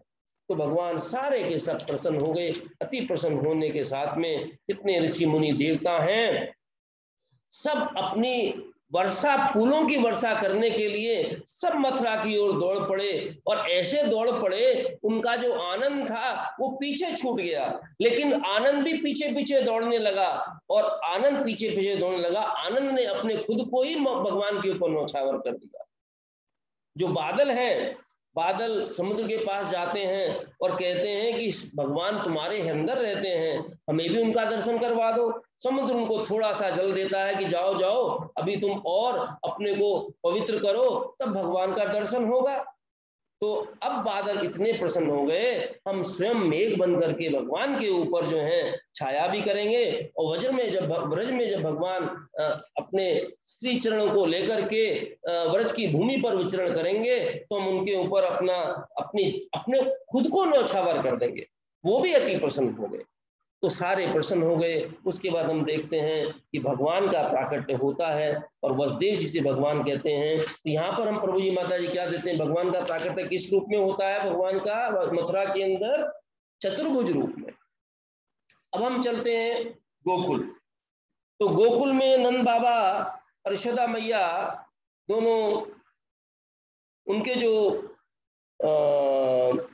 [SPEAKER 1] तो भगवान सारे के सब प्रसन्न हो गए। अति प्रसन्न होने के साथ में कितने ऋषि मुनि देवता हैं, सब अपनी वर्षा, फूलों की वर्षा करने के लिए सब मथुरा की ओर दौड़ पड़े। और ऐसे दौड़ पड़े, उनका जो आनंद था वो पीछे छूट गया, लेकिन आनंद भी पीछे पीछे दौड़ने लगा। और आनंद पीछे पीछे दौड़ने लगा, आनंद ने अपने खुद को ही भगवान के ऊपर न्यौछावर कर दिया। जो बादल है, बादल समुद्र के पास जाते हैं और कहते हैं कि भगवान तुम्हारे अंदर रहते हैं, हमें भी उनका दर्शन करवा दो। समुद्र उनको थोड़ा सा जल देता है कि जाओ जाओ, अभी तुम और अपने को पवित्र करो, तब भगवान का दर्शन होगा। तो अब बादल इतने प्रसन्न हो गए, हम स्वयं मेघ बन करके भगवान के ऊपर जो है छाया भी करेंगे। और वज्र में जब ब्रज में जब भगवान अपने श्री चरणों को लेकर के ब्रज की भूमि पर विचरण करेंगे, तो हम उनके ऊपर अपना अपनी अपने खुद को न्यौछावर कर देंगे। वो भी अति प्रसन्न हो गए। तो सारे प्रसन्न हो गए। उसके बाद हम देखते हैं कि भगवान का प्राकट्य होता है, और वसुदेव जिसे भगवान कहते हैं। तो यहाँ पर हम प्रभु जी माता जी क्या देते हैं, भगवान का प्राकट्य किस रूप में होता है, भगवान का मथुरा के अंदर चतुर्भुज रूप में। अब हम चलते हैं गोकुल। तो गोकुल में नंद बाबा और यशोदा मैया दोनों, उनके जो आ,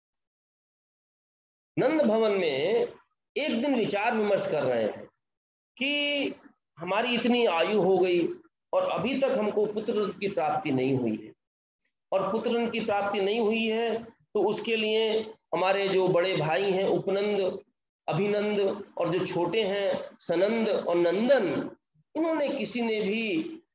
[SPEAKER 1] नंद भवन में एक दिन विचार विमर्श कर रहे हैं कि हमारी इतनी आयु हो गई और अभी तक हमको पुत्र की प्राप्ति नहीं हुई है, और पुत्र की प्राप्ति नहीं हुई है तो उसके लिए हमारे जो बड़े भाई हैं उपनंद, अभिनंद, और जो छोटे हैं सनंद और नंदन, इन्होंने किसी ने भी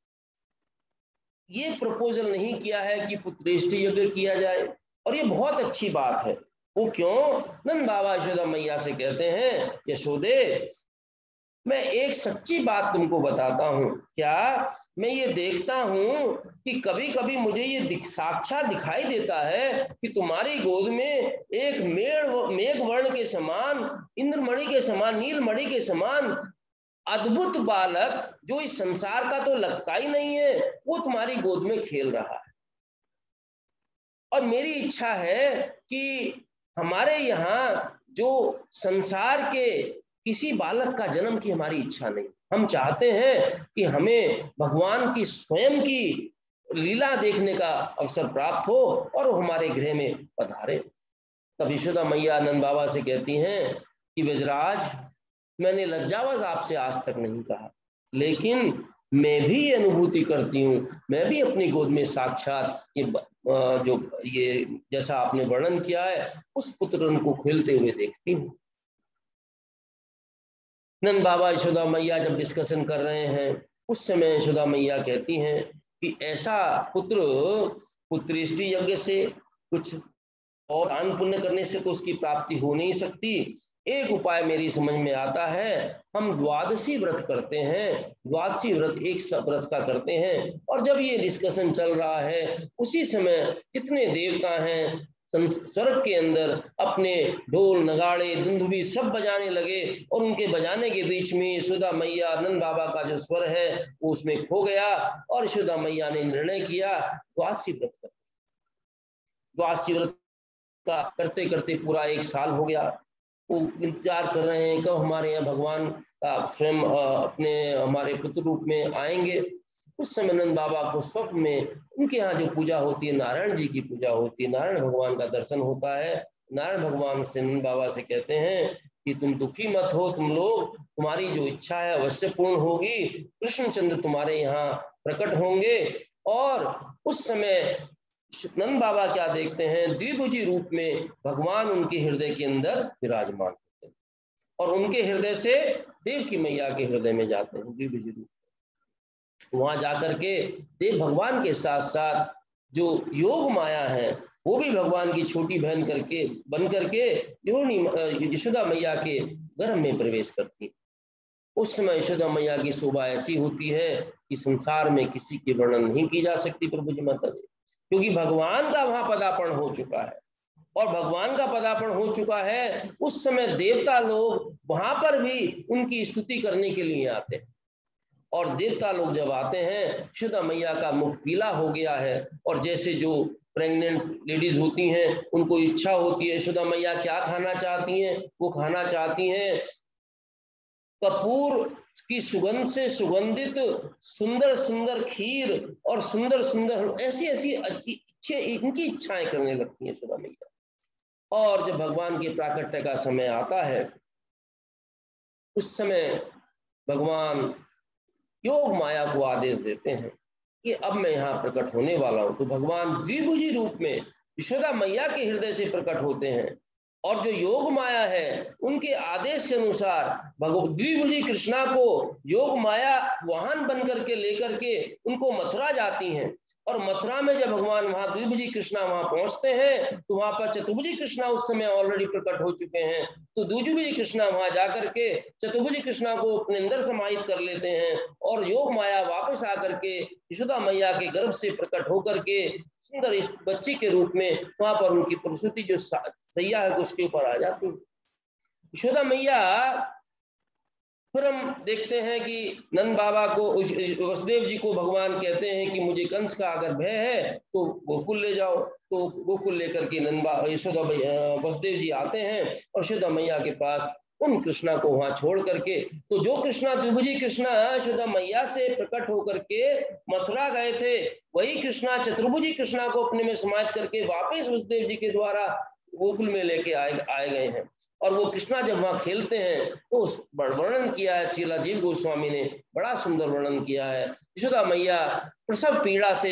[SPEAKER 1] ये प्रपोजल नहीं किया है कि पुत्रेष्टि यज्ञ किया जाए। और ये बहुत अच्छी बात है। वो क्यों? नंद बाबा यशोदा मैया से कहते हैं, यशोदे मैं एक सच्ची बात तुमको बताता हूँ। क्या? मैं ये देखता हूँ कि कभी कभी मुझे ये दिख, साक्षात दिखाई देता है कि तुम्हारी गोद में एक मेघ मेघ वर्ण के समान, इंद्रमणि के समान, नीलमणि के समान अद्भुत बालक, जो इस संसार का तो लगता ही नहीं है, वो तुम्हारी गोद में खेल रहा है। और मेरी इच्छा है कि हमारे यहाँ जो संसार के किसी बालक का जन्म की हमारी इच्छा नहीं, हम चाहते हैं कि हमें भगवान की स्वयं की लीला देखने का अवसर प्राप्त हो और वो हमारे गृह में पधारे। तब यशोदा मैया नंद बाबा से कहती हैं कि ब्रजराज, मैंने लज्जावश आपसे आज तक नहीं कहा, लेकिन मैं भी ये अनुभूति करती हूँ, मैं भी अपनी गोद में साक्षात ये जो ये जैसा आपने वर्णन किया है उस पुत्र को खेलते हुए देखती हूँ। नंद बाबा यशोदा मैया जब डिस्कशन कर रहे हैं, उस समय यशोदा मैया कहती हैं कि ऐसा पुत्र पुत्रेष्टि यज्ञ से कुछ और दान पुण्य करने से तो उसकी प्राप्ति हो नहीं सकती। एक उपाय मेरी समझ में आता है, हम द्वादशी व्रत करते हैं, द्वादशी व्रत एक व्रत का करते हैं। और जब ये डिस्कशन चल रहा है, उसी समय कितने देवता हैं स्वर्ग के अंदर अपने ढोल नगाड़े दुंदुभी सब बजाने लगे, और उनके बजाने के बीच में यशोदा मैया नंद बाबा का जो स्वर है वो उसमें खो गया, और यशोदा मैया ने निर्णय किया द्वादशी व्रत कर। द्वादशी व्रत का करते करते पूरा एक साल हो गया। वो इंतजार कर रहे हैं कब हमारे यहाँ भगवान का स्वयं अपने हमारे पुत्र रूप में आएंगे। उस समय नंद बाबा को स्वप्न में उनके यहाँ जो पूजा होती है, नारायण जी की पूजा होती है, नारायण भगवान का दर्शन होता है। नारायण भगवान से नंद बाबा से कहते हैं कि तुम दुखी मत हो, तुम लोग, तुम्हारी जो इच्छा है अवश्य पूर्ण होगी, कृष्णचंद्र तुम्हारे यहाँ प्रकट होंगे। और उस समय नंद बाबा क्या देखते हैं, द्विभुजी रूप में भगवान उनके हृदय के अंदर विराजमान होते हैं, और उनके हृदय से देव की मैया के हृदय में जाते हैं द्विभुजी रूप। वहां जाकर के देव भगवान के साथ साथ जो योग माया है वो भी भगवान की छोटी बहन करके बन करके यशोदा मैया के गर्भ में प्रवेश करती है। उस समय यशोदा मैया की शोभा ऐसी होती है कि संसार में किसी की वर्णन नहीं की जा सकती प्रभु जी माता जी, क्योंकि भगवान का वहां पदार्पण हो चुका है। और भगवान का पदार्पण हो चुका है, उस समय देवता लोग वहां पर भी उनकी स्तुति करने के लिए आते हैं। और देवता लोग जब आते हैं, यशोदा मैया का मुख पीला हो गया है, और जैसे जो प्रेग्नेंट लेडीज होती हैं, उनको इच्छा होती है यशोदा मैया क्या खाना चाहती हैं, वो खाना चाहती हैं कपूर की सुगंध से सुगंधित सुंदर सुंदर खीर और सुंदर सुंदर ऐसी ऐसी अच्छी इनकी इच्छाएं करने लगती हैं यशोदा मैया। और जब भगवान के प्राकट्य का समय आता है उस समय भगवान योग माया को आदेश देते हैं कि अब मैं यहाँ प्रकट होने वाला हूं। तो भगवान द्विभुजी रूप में यशोदा मैया के हृदय से प्रकट होते हैं और जो योग माया है उनके आदेश के अनुसार भगवान द्विभुजी कृष्णा को योग माया वाहन बन करके लेकर के उनको मथुरा जाती हैं। और मथुरा में जब भगवान वहां द्विभुजी कृष्णा वहां पहुंचते हैं तो वहां पर चतुर्भुजी कृष्णा उस समय ऑलरेडी प्रकट हो चुके हैं। तो द्विभुजी कृष्णा वहां जाकर के चतुर्भुजी कृष्णा को अपने अंदर समाहित कर लेते हैं और योग माया वापस आकर के यशोदा मैया के गर्भ से प्रकट होकर के सुंदर इस बच्ची के रूप में वहां पर उनकी प्रसूति जो सैया है उसके ऊपर आ जाती है। यशोदा मैया फिर हम देखते हैं कि नंद बाबा को वसुदेव जी को भगवान कहते हैं कि मुझे कंस का अगर भय है तो गोकुल ले जाओ। तो गोकुल लेकर के नंद यशोदा वसुदेव जी आते हैं और यशोदा मैया के पास उन कृष्णा को वहां छोड़ करके, तो जो कृष्णा द्विभुजी कृष्णा यशोदा मैया से प्रकट होकर के मथुरा गए थे वही कृष्णा चतुर्भुजी कृष्णा को अपने में समाहित करके वापस वसुदेव जी के द्वारा गोकुल में लेके आए आए गए हैं। और वो कृष्णा जब वहां खेलते हैं तो उस वर्णन किया है श्रीला जीव गोस्वामी ने, बड़ा सुंदर वर्णन किया है। यशोदा मैया प्रसव पीड़ा से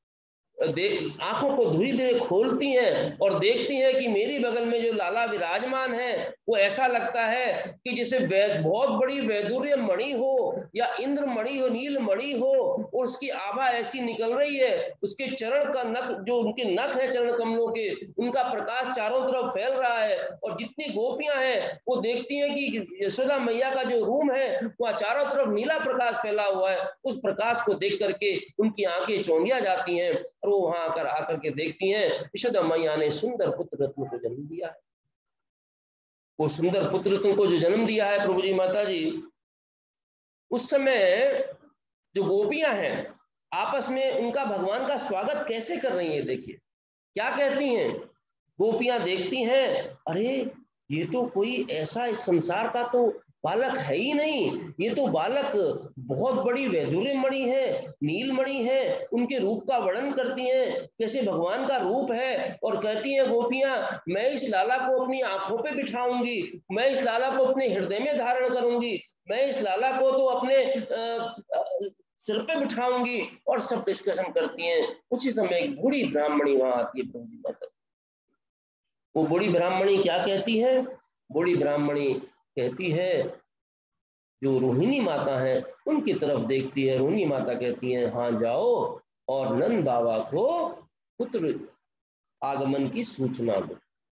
[SPEAKER 1] देख आंखों को धीरे धीरे खोलती हैं और देखती हैं कि मेरी बगल में जो लाला विराजमान है वो ऐसा लगता है कि जैसे बहुत बड़ी वैदुर्य मणि हो या इंद्र मणि हो, नील मणि हो, और उसकी आभा ऐसी निकल रही है। उसके चरण का नख, जो उनके नख है चरण कमलों के, उनका प्रकाश चारों तरफ फैल रहा है। और जितनी गोपियां हैं वो देखती हैं कि यशोदा मैया का जो रूम है वह चारों तरफ नीला प्रकाश फैला हुआ है। उस प्रकाश को देख करके उनकी आंखें चौंधिया जाती हैं और वो वहां आकर आकर के देखती हैं यशोदा मैया ने सुंदर पुत्र रत्न को जन्म दिया है। वो सुंदर पुत्र रत्न को जो जन्म दिया है प्रभु जी माता जी, उस समय जो गोपियां हैं आपस में उनका भगवान का स्वागत कैसे कर रही है। देखिए क्या कहती हैं गोपियां, देखती हैं अरे ये तो कोई ऐसा इस संसार का तो बालक है ही नहीं, ये तो बालक बहुत बड़ी वैदुर्य मणि है, नील मणि है। उनके रूप का वर्णन करती हैं कैसे भगवान का रूप है और कहती हैं गोपियां मैं इस लाला को अपनी आंखों पे बिठाऊंगी, मैं इस लाला को अपने हृदय में धारण करूंगी, मैं इस लाला को तो अपने आ, आ, सिर पे बिठाऊंगी, और सब डिस्कशन करती हैं। उसी समय एक बूढ़ी ब्राह्मणी वहां आती है प्रभु जी माता। वो बूढ़ी ब्राह्मणी क्या कहती है, बूढ़ी ब्राह्मणी कहती है, जो रोहिणी माता है उनकी तरफ देखती है। रोहिणी माता कहती है हाँ जाओ और नंद बाबा को पुत्र आगमन की सूचना दो।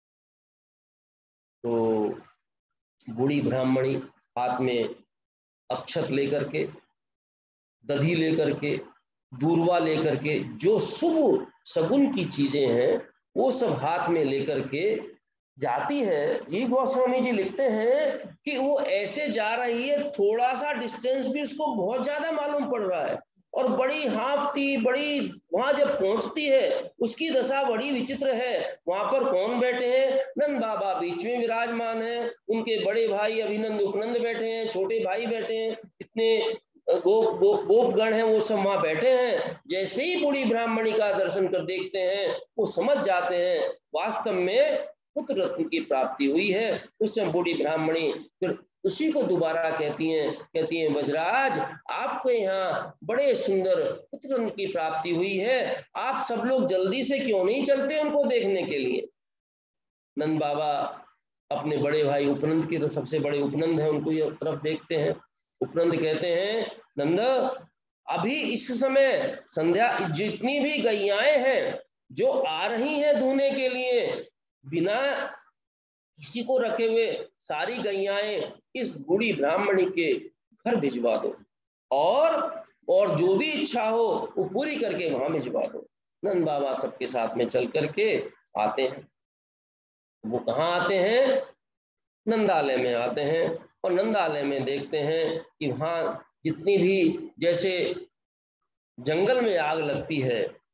[SPEAKER 1] तो बूढ़ी ब्राह्मणी हाथ में अक्षत लेकर के, दधी लेकर के, दूर्वा लेकर के, जो शुभ सगुन की चीजें हैं वो सब हाथ में लेकर के जाती है। जी गोस्वामी जी लिखते हैं कि वो ऐसे जा रही है, थोड़ा सा डिस्टेंस भी उसको बहुत ज्यादा मालूम पड़ रहा है और बड़ी हाफती बड़ी, वहां जब पहुंचती है उसकी दशा बड़ी विचित्र है। वहां पर कौन बैठे हैं, नंद बाबा बीच में विराजमान है, उनके बड़े भाई अभिनंद उपनंद बैठे हैं, छोटे भाई बैठे हैं, इतने गोप गोप गोपगण हैं वो सब वहां बैठे हैं। जैसे ही बूढ़ी ब्राह्मणी का दर्शन कर देखते हैं वो समझ जाते हैं वास्तव में पुत्र रत्न की प्राप्ति हुई है। उस समय बूढ़ी ब्राह्मणी फिर उसी को दोबारा कहती हैं, कहती हैं वज्राज आपको यहाँ बड़े सुंदर पुत्र रत्न की प्राप्ति हुई है, आप सब लोग जल्दी से क्यों नहीं चलते उनको देखने के लिए। नंद बाबा अपने बड़े भाई उपनंद की, तो सबसे बड़े उपनंद है, उनको ये तरफ देखते हैं। उपनंद कहते हैं नंद अभी इस समय संध्या, जितनी भी गैयाएं हैं जो आ रही हैं धोने के लिए, बिना किसी को रखे हुए सारी गैयाएं इस बूढ़ी ब्राह्मणी के घर भिजवा दो, और और जो भी इच्छा हो वो पूरी करके वहां भिजवा दो। नंद बाबा सबके साथ में चल करके आते हैं। वो कहाँ आते हैं, नंदालय में आते हैं, और नंदालय में देखते हैं कि वहां जितनी भी, जैसे जंगल में आग लगती है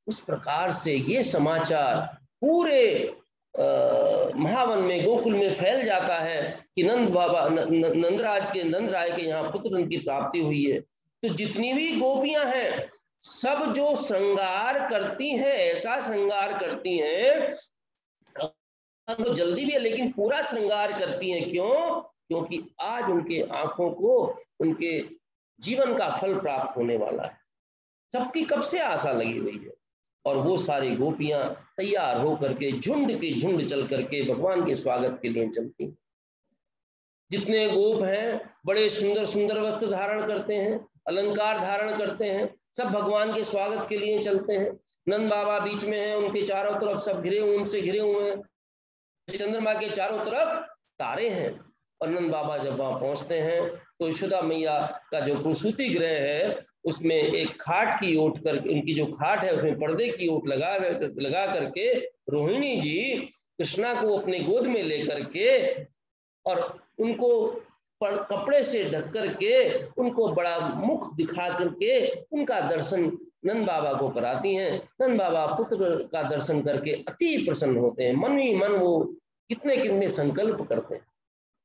[SPEAKER 1] उस प्रकार से ये समाचार पूरे महावन में, गोकुल में फैल जाता है कि नंद बाबा नंदराज के नंदराय के यहाँ पुत्र की प्राप्ति हुई है। तो जितनी भी गोपियां हैं सब जो श्रृंगार करती हैं, ऐसा श्रृंगार करती हैं तो जल्दी भी है लेकिन पूरा श्रृंगार करती हैं। क्यों? क्योंकि आज उनके आंखों को उनके जीवन का फल प्राप्त होने वाला है। सबकी कब से आशा लगी हुई है और वो सारी गोपियां तैयार होकर के झुंड के झुंड चल करके भगवान के स्वागत के लिए चलती हैं। जितने गोप हैं बड़े सुंदर सुंदर वस्त्र धारण करते हैं, अलंकार धारण करते हैं, सब भगवान के स्वागत के लिए चलते हैं। नंद बाबा बीच में हैं, उनके चारों तरफ सब घिरे हुए उनसे घिरे हुए हैं, चंद्रमा के चारों तरफ तारे हैं। और नंद बाबा जब वहां पहुंचते हैं तो यशोदा मैया का जो प्रसूति गृह है उसमें एक खाट की ओट कर, उनकी जो खाट है उसमें पर्दे की ओट लगा लगा करके रोहिणी जी कृष्णा को अपने गोद में लेकर के और उनको कपड़े से ढक करके उनको बड़ा मुख दिखा करके उनका दर्शन नंद बाबा को कराती हैं। नंद बाबा पुत्र का दर्शन करके अति प्रसन्न होते हैं। मन ही मन वो कितने कितने संकल्प करते हैं।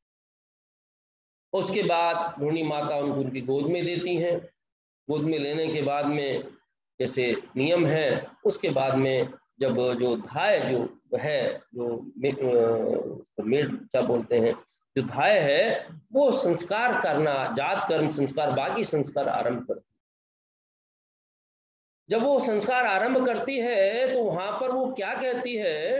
[SPEAKER 1] उसके बाद रोहिणी माता उनको उनकी गोद में देती हैं। गोद में लेने के बाद में जैसे नियम है, उसके बाद में जब जो धाय जो है, जो मेड क्या बोलते हैं, जो धाय है वो संस्कार करना, जात कर्म संस्कार, बाकी संस्कार आरंभ करती। जब वो संस्कार आरंभ करती है तो वहां पर वो क्या कहती है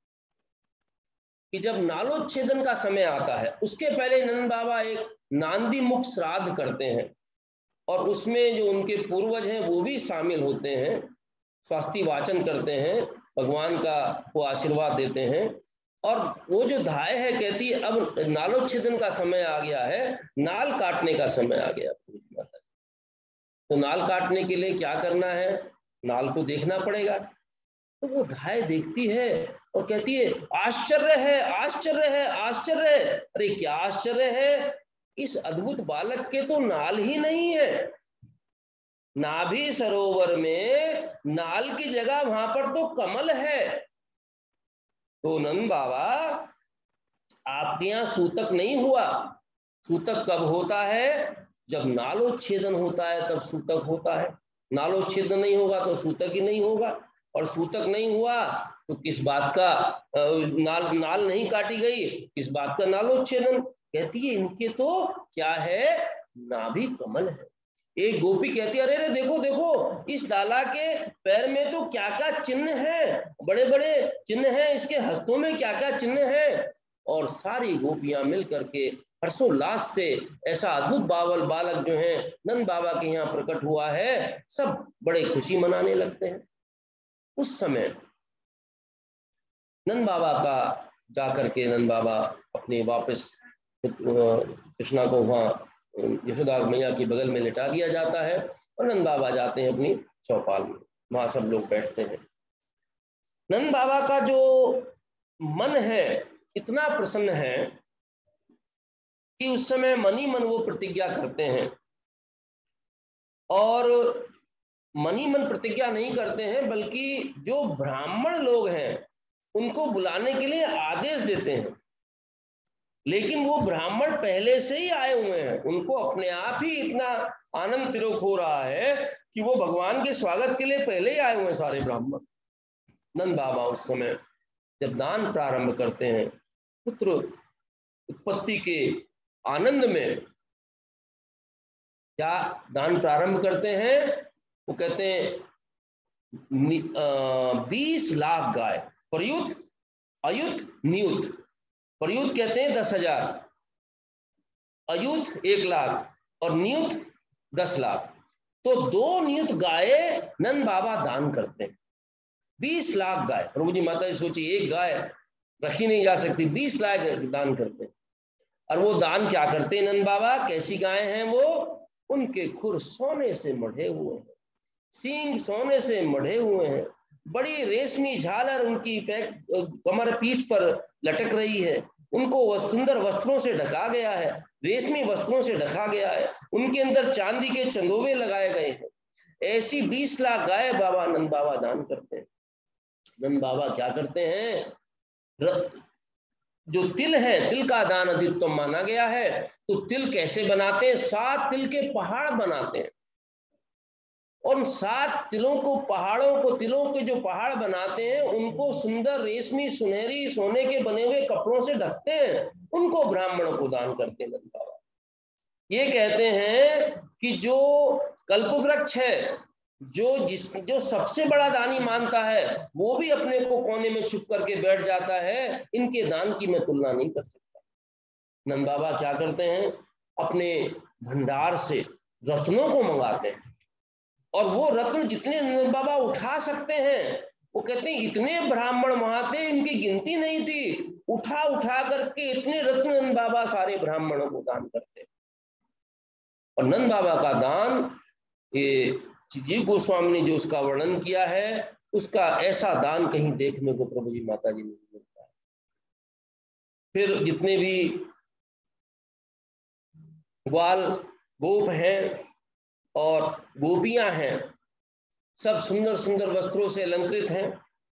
[SPEAKER 1] कि जब नालोच्छेदन का समय आता है उसके पहले नंद बाबा एक नांदी मुख श्राद्ध करते हैं और उसमें जो उनके पूर्वज हैं वो भी शामिल होते हैं, स्वास्थ्य वाचन करते हैं, भगवान का वो आशीर्वाद देते हैं। और वो जो धाय है कहती है अब नालोच्छेदन का समय आ गया है, नाल काटने का समय आ गया। तो नाल काटने के लिए क्या करना है, नाल को देखना पड़ेगा। तो वो धाय देखती है और कहती है आश्चर्य है, आश्चर्य है, आश्चर्य है। अरे क्या आश्चर्य है, इस अद्भुत बालक के तो नाल ही नहीं है। नाभि सरोवर में नाल की जगह वहां पर तो कमल है। तो नंद बाबा आपके यहाँ सूतक नहीं हुआ। सूतक कब होता है? जब नालोच्छेदन होता है तब सूतक होता है। नालोच्छेदन नहीं होगा तो सूतक ही नहीं होगा, और सूतक नहीं हुआ तो किस बात का नाल नाल नहीं काटी गई, किस बात का नालोच्छेदन। कहती है इनके तो क्या है, नाभि कमल है। एक गोपी कहती है अरे अरे देखो देखो इस लाला के पैर में तो क्या क्या चिन्ह है, बड़े बड़े चिन्ह हैं, इसके हस्तों में क्या क्या चिन्ह है। और सारी गोपियां मिल करके हर्षोल्लास से ऐसा अद्भुत बावल बालक जो है नंद बाबा के यहाँ प्रकट हुआ है, सब बड़े खुशी मनाने लगते हैं। उस समय नंद बाबा का जाकर के नंद बाबा अपने वापस कृष्णा को वहां यशोदा मैया के बगल में लिटा दिया जाता है और नंद बाबा जाते हैं अपनी चौपाल में, वहां सब लोग बैठते हैं। नंद बाबा का जो मन है इतना प्रसन्न है कि उस समय मन ही मन वो प्रतिज्ञा करते हैं, और मन ही मन प्रतिज्ञा नहीं करते हैं बल्कि जो ब्राह्मण लोग हैं उनको बुलाने के लिए आदेश देते हैं। लेकिन वो ब्राह्मण पहले से ही आए हुए हैं, उनको अपने आप ही इतना आनंद तिरोक हो रहा है कि वो भगवान के स्वागत के लिए पहले ही आए हुए हैं सारे ब्राह्मण। नंद बाबा उस समय जब दान प्रारंभ करते हैं, पुत्र उत्पत्ति के आनंद में क्या दान प्रारंभ करते हैं, वो कहते हैं बीस लाख गाय, प्रयुत अयुत नियुत। प्रयुत कहते हैं दस हजार, अयुत एक लाख और नियुत दस लाख। तो दो नियुत गाय नंद बाबा दान करते हैं। बीस लाख गाय, प्रभु जी माता जी सोचिए एक गाय रखी नहीं जा सकती, बीस लाख दान करते हैं। और वो दान क्या करते हैं नंद बाबा, कैसी गाय हैं वो, उनके खुर सोने से मढ़े हुए हैं, सींग सोने से मढ़े हुए हैं, बड़ी रेशमी झालर उनकी कमर पीठ पर लटक रही है, उनको सुंदर वस्त्रों से ढका गया है, रेशमी वस्त्रों से ढका गया है, उनके अंदर चांदी के चंदोवे लगाए गए हैं। ऐसी बीस लाख गाय बाबा नंद बाबा दान करते हैं। नंद बाबा क्या करते हैं, जो तिल है, तिल का दान अधिकतम माना गया है। तो तिल कैसे बनाते हैं, सात तिल के पहाड़ बनाते हैं, और उन सात तिलों को, पहाड़ों को, तिलों के जो पहाड़ बनाते हैं उनको सुंदर रेशमी सुनहरी सोने के बने हुए कपड़ों से ढकते हैं, उनको ब्राह्मणों को दान करते हैं नंद बाबा। ये कहते हैं कि जो कल्पवृक्ष है, जो जिस जो सबसे बड़ा दानी मानता है, वो भी अपने को कोने में छुप करके बैठ जाता है, इनके दान की मैं तुलना नहीं कर सकता। नंद बाबा क्या करते हैं, अपने भंडार से रत्नों को मंगाते हैं, और वो रत्न जितने नंद बाबा उठा सकते हैं, वो कहते हैं इतने ब्राह्मण वहां थे, इनकी गिनती नहीं थी, उठा उठा करके इतने रत्न नंद बाबा सारे ब्राह्मणों को दान करते हैं। और नंद बाबा का दान, ये जीव गोस्वामी ने जो उसका वर्णन किया है, उसका ऐसा दान कहीं देखने को प्रभु जी माता जी ने मिलता है। फिर जितने भी ग्वाल गोप हैं और गोपियां हैं, सब सुंदर सुंदर वस्त्रों से अलंकृत हैं।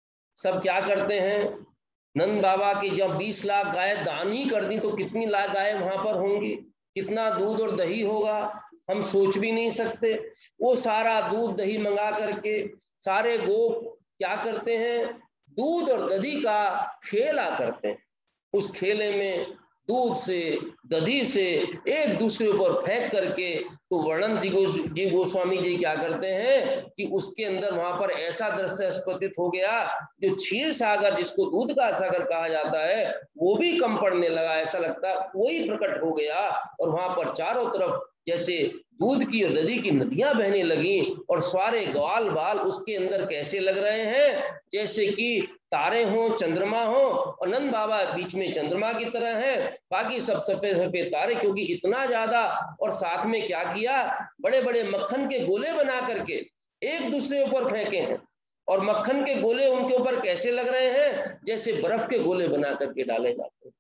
[SPEAKER 1] सब क्या करते हैं, नंद बाबा की जब बीस लाख गाय दान ही कर दी, तो कितनी लाख गाय वहां पर होंगी, कितना दूध और दही होगा, हम सोच भी नहीं सकते। वो सारा दूध दही मंगा करके सारे गोप क्या करते हैं, दूध और दही का खेला करते हैं। उस खेले में दूध से, दधी से एक दूसरे पर फेंक करके, तो वर्णन जी गो जी गोस्वामी जी क्या करते हैं कि उसके अंदर वहां पर ऐसा दृश्य स्फुरित हो गया, जो क्षीर सागर, जिसको दूध का सागर कहा जाता है, वो भी कम पड़ने लगा, ऐसा लगता वही प्रकट हो गया। और वहां पर चारों तरफ जैसे दूध की और दधी की नदियां बहने लगी, और सारे ग्वाल बाल उसके अंदर कैसे लग रहे हैं, जैसे कि तारे हों, चंद्रमा हो, और नंद बाबा बीच में चंद्रमा की तरह है, बाकी सब सफेद सफेद तारे, क्योंकि इतना ज्यादा। और साथ में क्या किया, बड़े बड़े मक्खन के गोले बना करके एक दूसरे ऊपर फेंके हैं, और मक्खन के गोले उनके ऊपर कैसे लग रहे हैं, जैसे बर्फ के गोले बना करके डाले जाते हैं।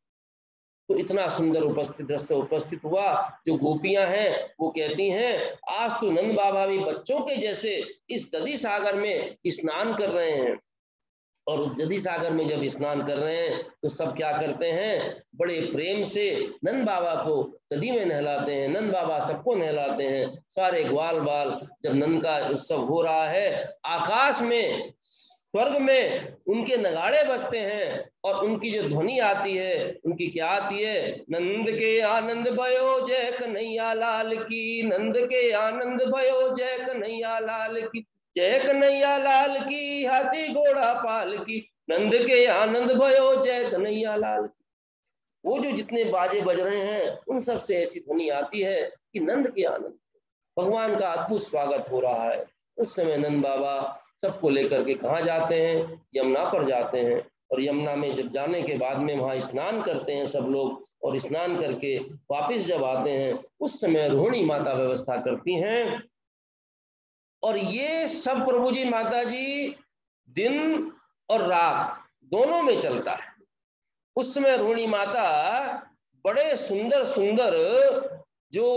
[SPEAKER 1] तो इतना सुंदर उपस्थित दृश्य उपस्थित हुआ। जो गोपियां हैं वो कहती हैं, आज तो नंद बाबा भी बच्चों के जैसे इस दधी सागर में स्नान कर रहे हैं। और उस दधी सागर में जब स्नान कर रहे हैं, तो सब क्या करते हैं, बड़े प्रेम से नंद बाबा को दधी में नहलाते हैं, नंद बाबा सबको नहलाते हैं। सारे ग्वाल बाल, जब नंद का उत्सव हो रहा है, आकाश में, स्वर्ग में उनके नगाड़े बजते हैं, और उनकी जो ध्वनि आती है, उनकी क्या आती है, नंद के आनंद भयो जय कन्हैया लाल की, नंद के आनंद भयो जय कन्हैया लाल की, जय कन्हैया लाल की, हाथी घोड़ा पाल की, नंद के आनंद भयो जय कन्हैया लाल की। वो जो जितने बाजे बज रहे हैं, उन सब से ऐसी ध्वनि आती है कि नंद के आनंद, भगवान का अद्भुत स्वागत हो रहा है। उस समय नंद बाबा सबको लेकर के कहाँ जाते हैं, यमुना पर जाते हैं। और यमुना में जब जाने के बाद में वहां स्नान करते हैं सब लोग, और स्नान करके वापस जब आते हैं, उस समय रोहिणी माता व्यवस्था करती हैं। और ये सब प्रभु जी माता जी दिन और रात दोनों में चलता है। उस समय रोहिणी माता बड़े सुंदर सुंदर जो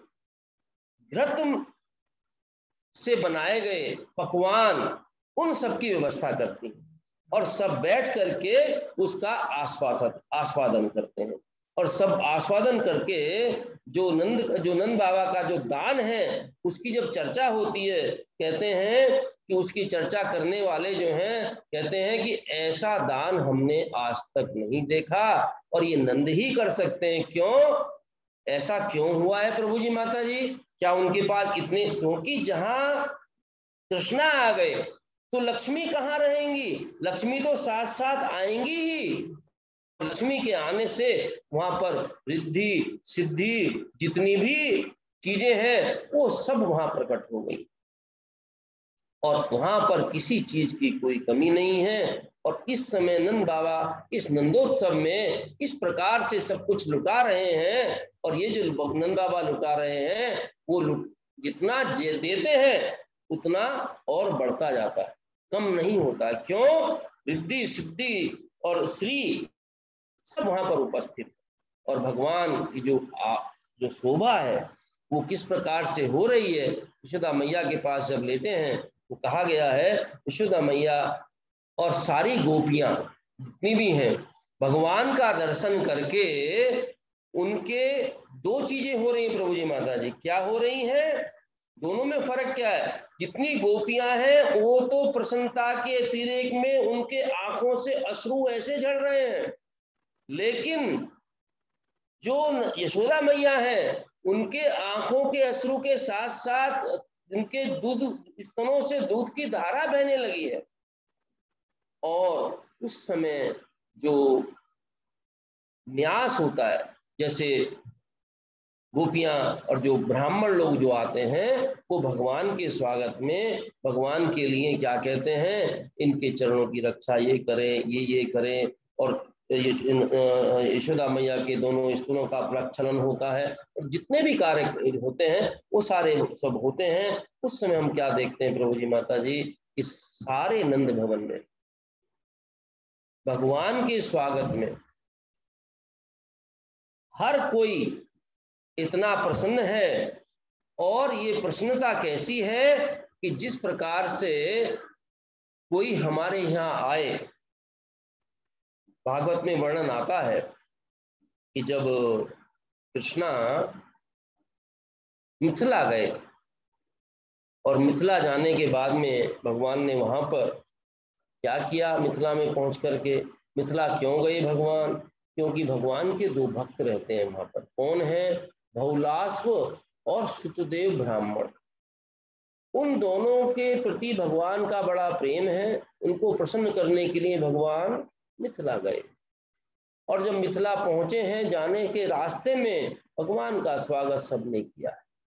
[SPEAKER 1] घृत से बनाए गए पकवान, उन सब की व्यवस्था करती हैं, और सब बैठ करके उसका आस्वादन आस्वादन करते हैं। और सब आस्वादन करके जो नंद जो नंद बाबा का जो दान है, उसकी जब चर्चा होती है, कहते हैं कि उसकी चर्चा करने वाले जो हैं, कहते हैं कि ऐसा दान हमने आज तक नहीं देखा, और ये नंद ही कर सकते हैं। क्यों ऐसा क्यों हुआ है प्रभु जी माता जी, क्या उनके पास इतने, क्योंकि जहां कृष्णा आ गए तो लक्ष्मी कहाँ रहेंगी, लक्ष्मी तो साथ साथ आएंगी ही। लक्ष्मी के आने से वहां पर रिद्धि सिद्धि जितनी भी चीजें हैं, वो सब वहां प्रकट हो गई, और वहां पर किसी चीज की कोई कमी नहीं है। और इस समय नंद बाबा इस नंदोत्सव में इस प्रकार से सब कुछ लुटा रहे हैं, और ये जो नंद बाबा लुटा रहे हैं, वो जितना देते हैं उतना और बढ़ता जाता है, कम नहीं होता। क्यों, रिद्धि सिद्धि और श्री सब वहां पर उपस्थित, और भगवान की जो आ, जो शोभा है वो किस प्रकार से हो रही है, यशोदा मैया के पास जब लेते हैं तो कहा गया है यशोदा मैया और सारी गोपियां जितनी भी हैं भगवान का दर्शन करके उनके दो चीजें हो रही हैं प्रभु जी माता जी। क्या हो रही हैं? दोनों में फर्क क्या है? जितनी गोपियां हैं वो तो प्रसन्नता के अतिरेक में उनके आंखों से अश्रु ऐसे झड़ रहे हैं, लेकिन जो यशोदा मैया हैं उनके आंखों के अश्रु के साथ साथ उनके दूध स्तनों से दूध की धारा बहने लगी है। और उस समय जो न्यास होता है, जैसे गोपियां और जो ब्राह्मण लोग जो आते हैं वो भगवान के स्वागत में भगवान के लिए क्या कहते हैं, इनके चरणों की रक्षा ये करें, ये ये करें, और यशोदा मैया के दोनों स्तनों का प्रक्षालन होता है, और जितने भी कार्य होते हैं वो सारे सब होते हैं। उस समय हम क्या देखते हैं प्रभु जी माता जी, कि सारे नंद भवन में भगवान के स्वागत में हर कोई इतना प्रसन्न है। और ये प्रसन्नता कैसी है कि जिस प्रकार से कोई हमारे यहाँ आए, भागवत में वर्णन आता है कि जब कृष्णा मिथिला गए और मिथिला जाने के बाद में भगवान ने वहां पर क्या किया, मिथिला में पहुंच करके, मिथिला क्यों गए भगवान? क्योंकि भगवान के दो भक्त रहते हैं वहां पर। कौन है? बहुलास्व और सुतदेव ब्राह्मण। उन दोनों के प्रति भगवान का बड़ा प्रेम है, उनको प्रसन्न करने के लिए भगवान मिथिला गए। और जब मिथिला पहुंचे हैं, जाने के रास्ते में भगवान का स्वागत सबने किया।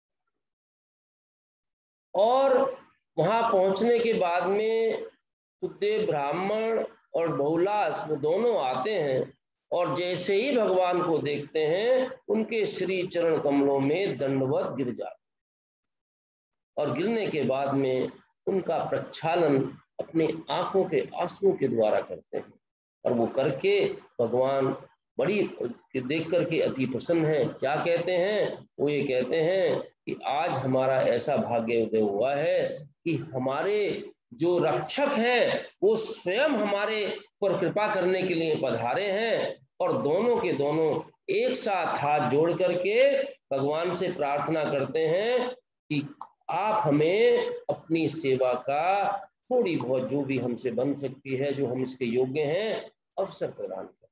[SPEAKER 1] और वहां पहुंचने के बाद में सुतदेव ब्राह्मण और बहुलास वो दोनों आते हैं, और जैसे ही भगवान को देखते हैं उनके श्री चरण कमलों में दंडवत गिर जाते, और गिरने के बाद में उनका प्रक्षालन अपने आंखों के आंसुओं के द्वारा करते हैं। और वो करके भगवान बड़ी देख करके अति प्रसन्न है। क्या कहते हैं? वो ये कहते हैं कि आज हमारा ऐसा भाग्य उदय हुआ है कि हमारे जो रक्षक हैं वो स्वयं हमारे पर कृपा करने के लिए पधारे हैं। और दोनों के दोनों एक साथ हाथ जोड़ करके भगवान से प्रार्थना करते हैं कि आप हमें अपनी सेवा का थोड़ी बहुत जो भी हमसे बन सकती है, जो हम इसके योग्य हैं, अवसर प्रदान करें।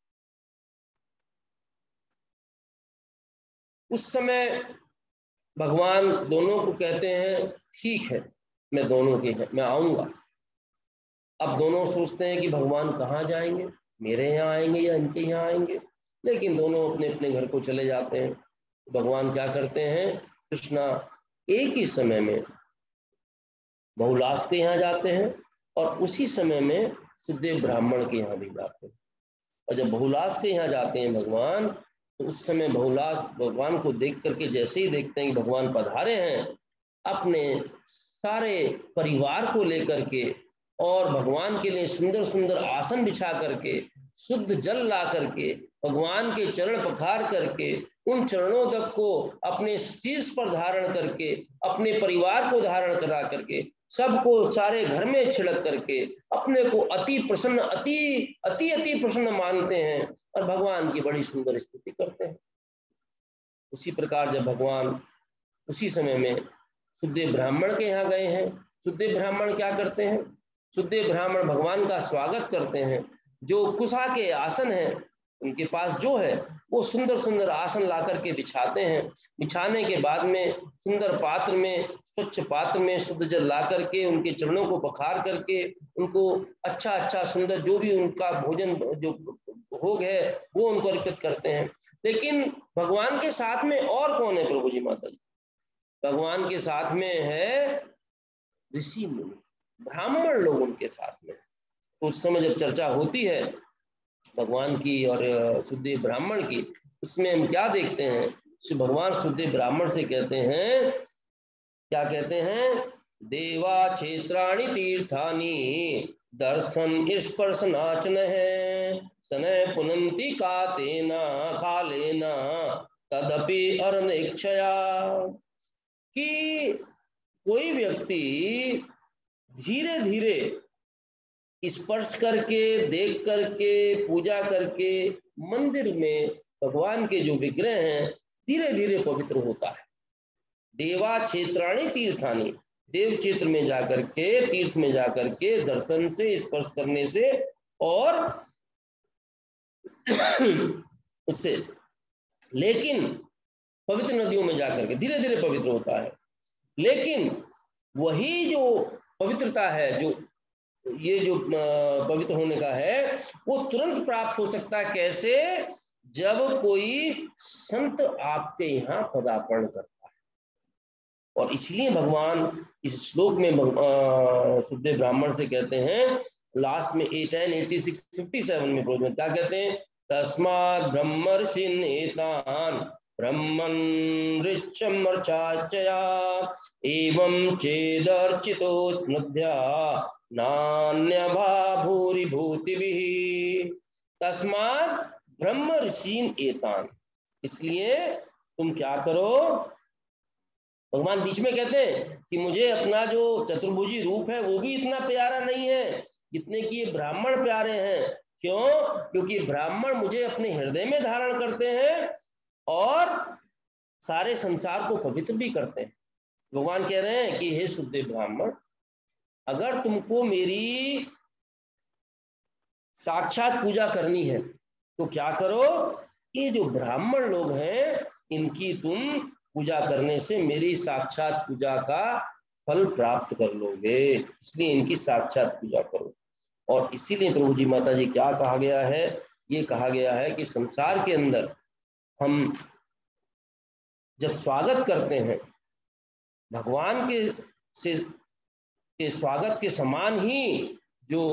[SPEAKER 1] उस समय भगवान दोनों को कहते हैं ठीक है, मैं दोनों के मैं आऊंगा। अब दोनों सोचते हैं कि भगवान कहाँ जाएंगे, मेरे यहाँ आएंगे या इनके यहाँ आएंगे, लेकिन दोनों अपने अपने घर को चले जाते हैं। भगवान क्या करते हैं, कृष्णा एक ही समय में बहुलास के यहाँ जाते हैं और उसी समय में सुतदेव ब्राह्मण के यहाँ भी जाते हैं। और जब बहुलास के यहाँ जाते हैं भगवान, तो उस समय बहुलास भगवान को देख करके जैसे ही देखते हैं कि भगवान पधारे हैं, अपने सारे परिवार को लेकर के और भगवान के लिए सुंदर सुंदर आसन बिछा करके, शुद्ध जल ला करके, भगवान के चरण पखार करके, उन चरणों तक को अपने शीर्ष पर धारण करके, अपने परिवार को धारण करा करके, सबको सारे घर में छिड़क करके अपने को अति प्रसन्न अति अति अति प्रसन्न मानते हैं और भगवान की बड़ी सुंदर स्तुति करते हैं। उसी प्रकार जब भगवान उसी समय में सुतदेव ब्राह्मण के यहाँ गए हैं, सुतदेव ब्राह्मण क्या करते हैं, सुतदेव ब्राह्मण भगवान का स्वागत करते हैं। जो कुशा के आसन हैं उनके पास जो है वो सुंदर सुंदर आसन ला करके बिछाते हैं। बिछाने के बाद में सुंदर पात्र में, स्वच्छ पात्र में शुद्ध जल ला करके उनके चरणों को पखार करके उनको अच्छा अच्छा सुंदर जो भी उनका भोजन जो भोग है वो उनको अर्पित करते हैं। लेकिन भगवान के साथ में और कौन है प्रभु जी माता जी? भगवान के साथ में है ऋषि मुनि, ब्राह्मण लोग उनके साथ में। तो उस समय जब चर्चा होती है भगवान की और सुतदेव ब्राह्मण की, उसमें हम क्या देखते हैं, भगवान सुतदेव ब्राह्मण से कहते हैं, क्या कहते हैं, देवा क्षेत्राणि तीर्थानि दर्शन स्पर्शनाचन है सनय पुनंती का तेना कालेना तदपि अरनेक्षया। कि कोई व्यक्ति धीरे धीरे स्पर्श करके, देख करके, पूजा करके मंदिर में भगवान के जो विग्रह हैं धीरे धीरे पवित्र होता है। देवा क्षेत्राणि तीर्थानि, देव क्षेत्र में जाकर के, तीर्थ में जाकर के दर्शन से, स्पर्श करने से और उससे, लेकिन पवित्र नदियों में जाकर के धीरे धीरे पवित्र होता है। लेकिन वही जो पवित्रता है, जो ये जो पवित्र होने का है, वो तुरंत प्राप्त हो सकता है। कैसे? जब कोई संत आपके यहाँ पदार्पण करता है। और इसलिए भगवान इस श्लोक में शुद्ध ब्राह्मण से कहते हैं, लास्ट में eight and eighty six fifty seven में प्रोज में क्या कहते हैं? तस्मात् ब्रह्मर्षिन् एतान् ब्रह्मन् ऋचमर्चाचया एवं चेदर्चितो स्मृत्या नान्यभा भूरि भूतिभिः। तस्मात् ब्रह्मर्षिन् एतान्, इसलिए तुम क्या करो? भगवान बीच में कहते हैं कि मुझे अपना जो चतुर्भुजी रूप है वो भी इतना प्यारा नहीं है जितने कि ये ब्राह्मण प्यारे हैं। क्यों? क्योंकि ब्राह्मण मुझे अपने हृदय में धारण करते हैं और सारे संसार को पवित्र भी करते हैं। भगवान कह रहे हैं कि हे शुद्ध ब्राह्मण, अगर तुमको मेरी साक्षात पूजा करनी है तो क्या करो? ये जो ब्राह्मण लोग हैं इनकी तुम पूजा करने से मेरी साक्षात पूजा का फल प्राप्त कर लोगे, इसलिए इनकी साक्षात पूजा करो। और इसीलिए प्रभु जी, माता जी, क्या कहा गया है? ये कहा गया है कि संसार के अंदर हम जब स्वागत करते हैं भगवान के से के स्वागत के समान ही जो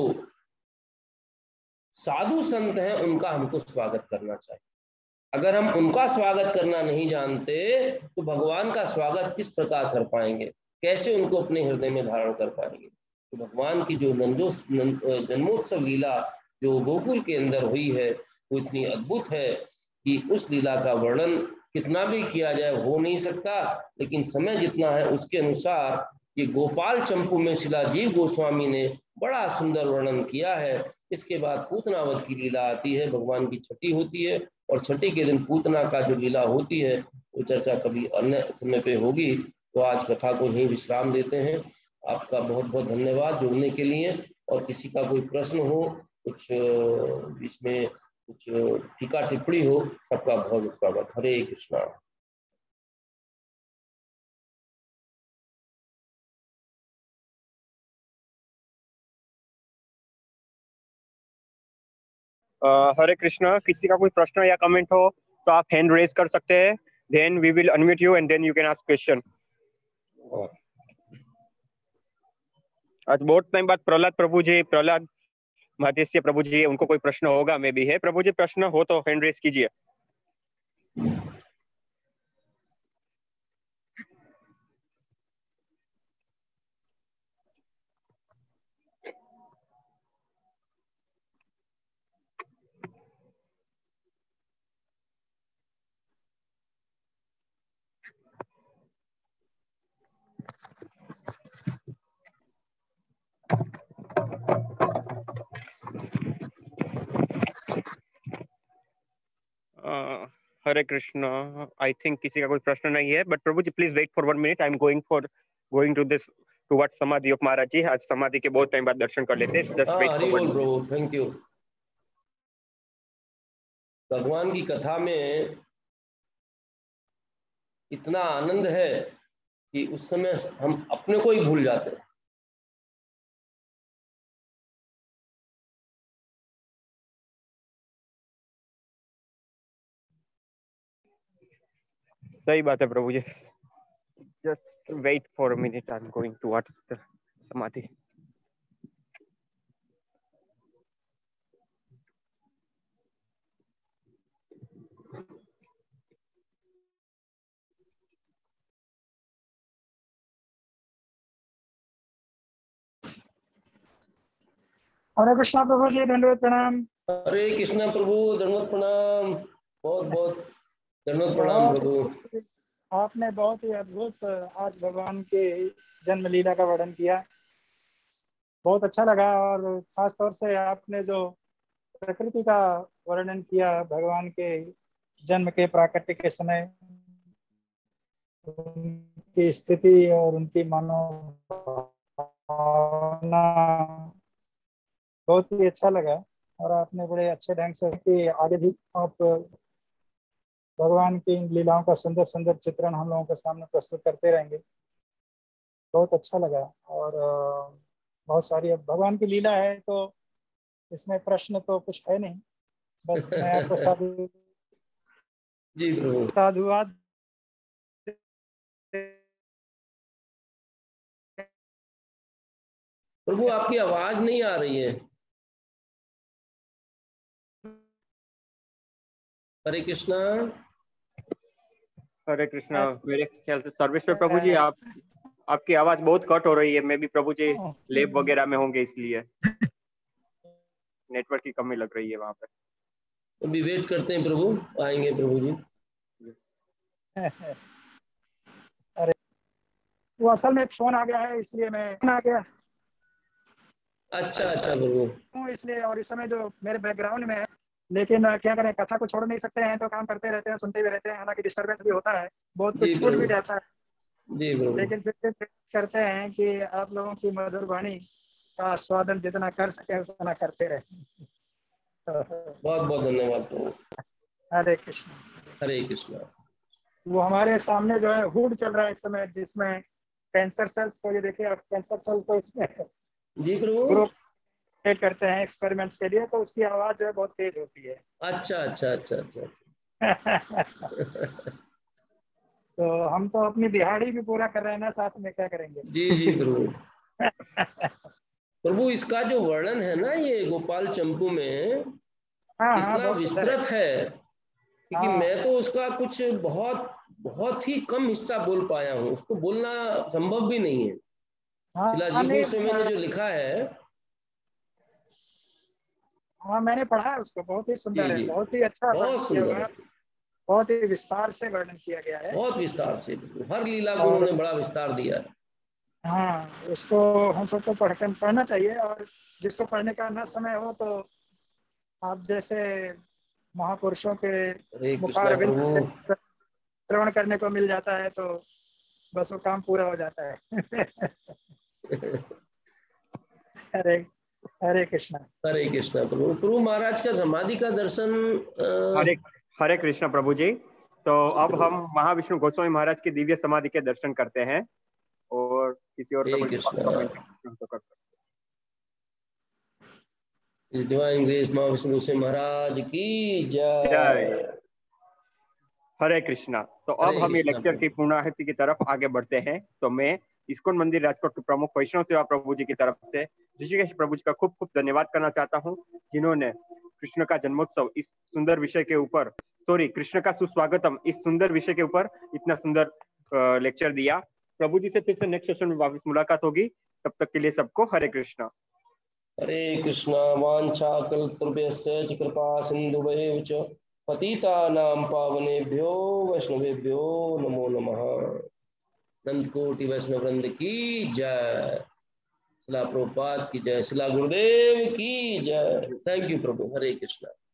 [SPEAKER 1] साधु संत हैं उनका हमको स्वागत करना चाहिए। अगर हम उनका स्वागत करना नहीं जानते तो भगवान का स्वागत किस प्रकार कर पाएंगे? कैसे उनको अपने हृदय में धारण कर पाएंगे? तो भगवान की जो नंदोस जन्मोत्सव लीला जो गोकुल के अंदर हुई है वो इतनी अद्भुत है कि उस लीला का वर्णन कितना भी किया जाए हो नहीं सकता। लेकिन समय जितना है उसके अनुसार ये गोपाल चंपू में शिलाजीव गोस्वामी ने बड़ा सुंदर वर्णन किया है। इसके बाद पूतनावत की लीला आती है, भगवान की छठी होती है और छठी के दिन पूतना का जो लीला होती है वो चर्चा कभी अन्य समय पे होगी। तो आज कथा को यहीं विश्राम देते हैं। आपका बहुत बहुत धन्यवाद जुड़ने के लिए। और किसी का कोई प्रश्न हो, कुछ इसमें कुछ टीका टिप्पणी हो, सबका बहुत स्वागत। हरे कृष्णा।
[SPEAKER 2] Uh, हरे कृष्णा। किसी का कोई प्रश्न या कमेंट हो तो आप हैंड रेज कर सकते हैं, then we will unmute you and then you can ask question. आज बहुत टाइम बाद प्रहलाद प्रभु जी, प्रहलाद महादेश्य प्रभु जी, उनको कोई प्रश्न होगा मे भी है। प्रभु जी प्रश्न हो तो हैंड रेज कीजिए। हरे कृष्णा। आई थिंक किसी का कोई प्रश्न नहीं है, but Prabhu ji please wait for one minute. I am going for going to this towards samadhi of Maharaj ji. आज समाधि के बहुत टाइम बाद दर्शन कर लेते हैं। Just wait for one minute.
[SPEAKER 1] Prabhu thank you. भगवान की कथा में इतना आनंद है कि उस समय हम अपने को ही भूल जाते हैं।
[SPEAKER 2] सही बात है Prabhu ji. Just wait for a minute. I am going towards the samadhi.
[SPEAKER 3] Hare Krishna प्रभु जी, दंडवत प्रणाम।
[SPEAKER 1] हरे कृष्णा प्रभु, दंडवत प्रणाम। बहुत बहुत दंडवत प्रणाम प्रभु।
[SPEAKER 3] आपने बहुत ही अद्भुत आज भगवान के जन्म लीला का वर्णन किया, बहुत अच्छा लगा। और खास तौर से आपने जो प्रकृति का वर्णन किया भगवान के जन्म के प्राकट्य के समय, उनकी स्थिति और उनकी मनोभावना बहुत ही अच्छा लगा। और आपने बड़े अच्छे ढंग से कि आगे भी आप भगवान की इन लीलाओं का सुंदर सुंदर चित्रण हम लोगों के सामने प्रस्तुत करते रहेंगे, बहुत अच्छा लगा। और बहुत सारी अब भगवान की लीला है तो इसमें प्रश्न तो कुछ है नहीं, बस मैं आपको साधु
[SPEAKER 1] जी प्रभु।
[SPEAKER 3] साधुवाद
[SPEAKER 1] प्रभु आपकी आवाज नहीं आ रही है। हरे कृष्णा।
[SPEAKER 2] हरे कृष्णा। मेरे ख्याल से सर्वेश्वर प्रभु जी आप आपकी आवाज बहुत कट हो रही है। मे भी प्रभु जी लैब वगैरह में होंगे, इसलिए नेटवर्क की कमी लग रही है वहां पे।
[SPEAKER 1] अभी वेट करते हैं प्रभु, आएंगे प्रभु जी।
[SPEAKER 3] अरे वो असल में एक फोन आ गया है, इसलिए मैं आ गया।
[SPEAKER 1] अच्छा अच्छा प्रभु।
[SPEAKER 3] इसलिए और इस समय जो मेरे बैकग्राउंड में है, लेकिन क्या करें, कथा को छोड़ नहीं सकते हैं तो काम करते रहते हैं, सुनते भी रहते हैं। हालांकि डिस्टर्बेंस भी होता है, बहुत कुछ छूट भी जाता है,
[SPEAKER 1] जी प्रभु।
[SPEAKER 3] लेकिन फिर भी करते हैं कि आप लोगों की मधुर वाणी का स्वादन जितना कर सके उतना करते रहे।
[SPEAKER 1] बहुत बहुत धन्यवाद प्रभु।
[SPEAKER 3] हरे कृष्ण।
[SPEAKER 1] हरे कृष्णा।
[SPEAKER 3] वो हमारे सामने जो है हुड चल रहा है इस समय, जिसमें कैंसर सेल्स को, ये देखिए आप, कैंसर सेल्स को इसमें
[SPEAKER 1] जी प्रभु
[SPEAKER 3] ग्रुप करते हैं एक्सपेरिमेंट्स के लिए, तो उसकी आवाज जो है बहुत तेज होती है।
[SPEAKER 1] अच्छा अच्छा अच्छा अच्छा।
[SPEAKER 3] तो हम तो अपनी दिहाड़ी भी पूरा कर रहे हैं ना, साथ में क्या करेंगे।
[SPEAKER 1] जी जी प्रभु। प्रभु इसका जो वर्णन है ना ये गोपाल चंपू में,
[SPEAKER 3] हाँ हाँ,
[SPEAKER 1] इतना
[SPEAKER 3] बहुत सुंदर
[SPEAKER 1] विस्तृत है, है क्योंकि
[SPEAKER 3] हाँ।
[SPEAKER 1] मैं तो उसका कुछ बहुत बहुत ही कम हिस्सा बोल पाया हूँ, उसको बोलना संभव भी नहीं है।
[SPEAKER 3] हाँ
[SPEAKER 1] शिला
[SPEAKER 3] हाँ,
[SPEAKER 1] जी
[SPEAKER 3] नहीं,
[SPEAKER 1] गोस्वामी ने जो लिखा है,
[SPEAKER 3] हाँ मैंने पढ़ा है उसको, बहुत ही
[SPEAKER 1] जी
[SPEAKER 3] सुंदर है,
[SPEAKER 1] जी
[SPEAKER 3] बहुत ही अच्छा वर्णन
[SPEAKER 1] बहुत
[SPEAKER 3] किया
[SPEAKER 1] सुंदर
[SPEAKER 3] हुआ
[SPEAKER 1] है,
[SPEAKER 3] है, बहुत ही विस्तार से वर्णन किया गया है।
[SPEAKER 1] बहुत विस्तार से, हर लीला को
[SPEAKER 3] और
[SPEAKER 1] उन्होंने बड़ा विस्तार दिया है।
[SPEAKER 3] हाँ, उसको हम सबको पढ़ पढ़ना चाहिए। और जिसको पढ़ने का न समय हो तो आप जैसे महापुरुषों के
[SPEAKER 1] हरे कृष्णा
[SPEAKER 3] मुखारविंद
[SPEAKER 1] प्रभु।
[SPEAKER 3] श्रवण करने को मिल जाता है तो बस वो काम पूरा हो जाता है। हरे हरे कृष्णा।
[SPEAKER 1] हरे कृष्णा प्रभु। प्रभु महाराज का समाधि का दर्शन।
[SPEAKER 2] हरे हरे कृष्णा प्रभु जी। तो अब हम महाविष्णु गोस्वामी महाराज की दिव्य समाधि के दर्शन करते हैं, और किसी और का
[SPEAKER 1] हरे
[SPEAKER 2] कोई
[SPEAKER 1] कृष्णा।
[SPEAKER 2] कमेंट तो कर सकते।
[SPEAKER 1] इस डिवाइन ग्रेस महाविष्णु गोस्वामी महाराज की जय।
[SPEAKER 2] हरे कृष्णा। तो अब
[SPEAKER 1] हरे
[SPEAKER 2] हम ये
[SPEAKER 1] कृष्णा
[SPEAKER 2] लेक्चर की
[SPEAKER 1] प्रभु।
[SPEAKER 2] पूर्णाहुति की तरफ आगे बढ़ते हैं। तो मैं इस्कॉन मंदिर राजकोट के प्रमुख वैष्णव सेवा प्रभु जी की तरफ से ऋषिकेश प्रभु जी का खूब खूब धन्यवाद करना चाहता हूँ, जिन्होंने कृष्ण का जन्मोत्सव इस सुंदर विषय के ऊपर, सॉरी कृष्ण का सुस्वागतम इस सुंदर विषय के ऊपर इतना सुंदर लेक्चर दिया। प्रभु जी से फिर से नेक्स्ट सेशन में वापस मुलाकात होगी, तब तक के लिए सबको हरे कृष्णा।
[SPEAKER 1] हरे कृष्णा। वांछा कल्पतरुभ्यश्च च कृपा सिन्धुभ्येव च पतितानां पावनेभ्यो वैष्णवेभ्यो नमो नमः। अनंत कोटि वैष्णव वृंद की जय। शिला प्रभुपाद की जय। शिला गुरुदेव की जय। Thank you Prabhu. हरे कृष्णा।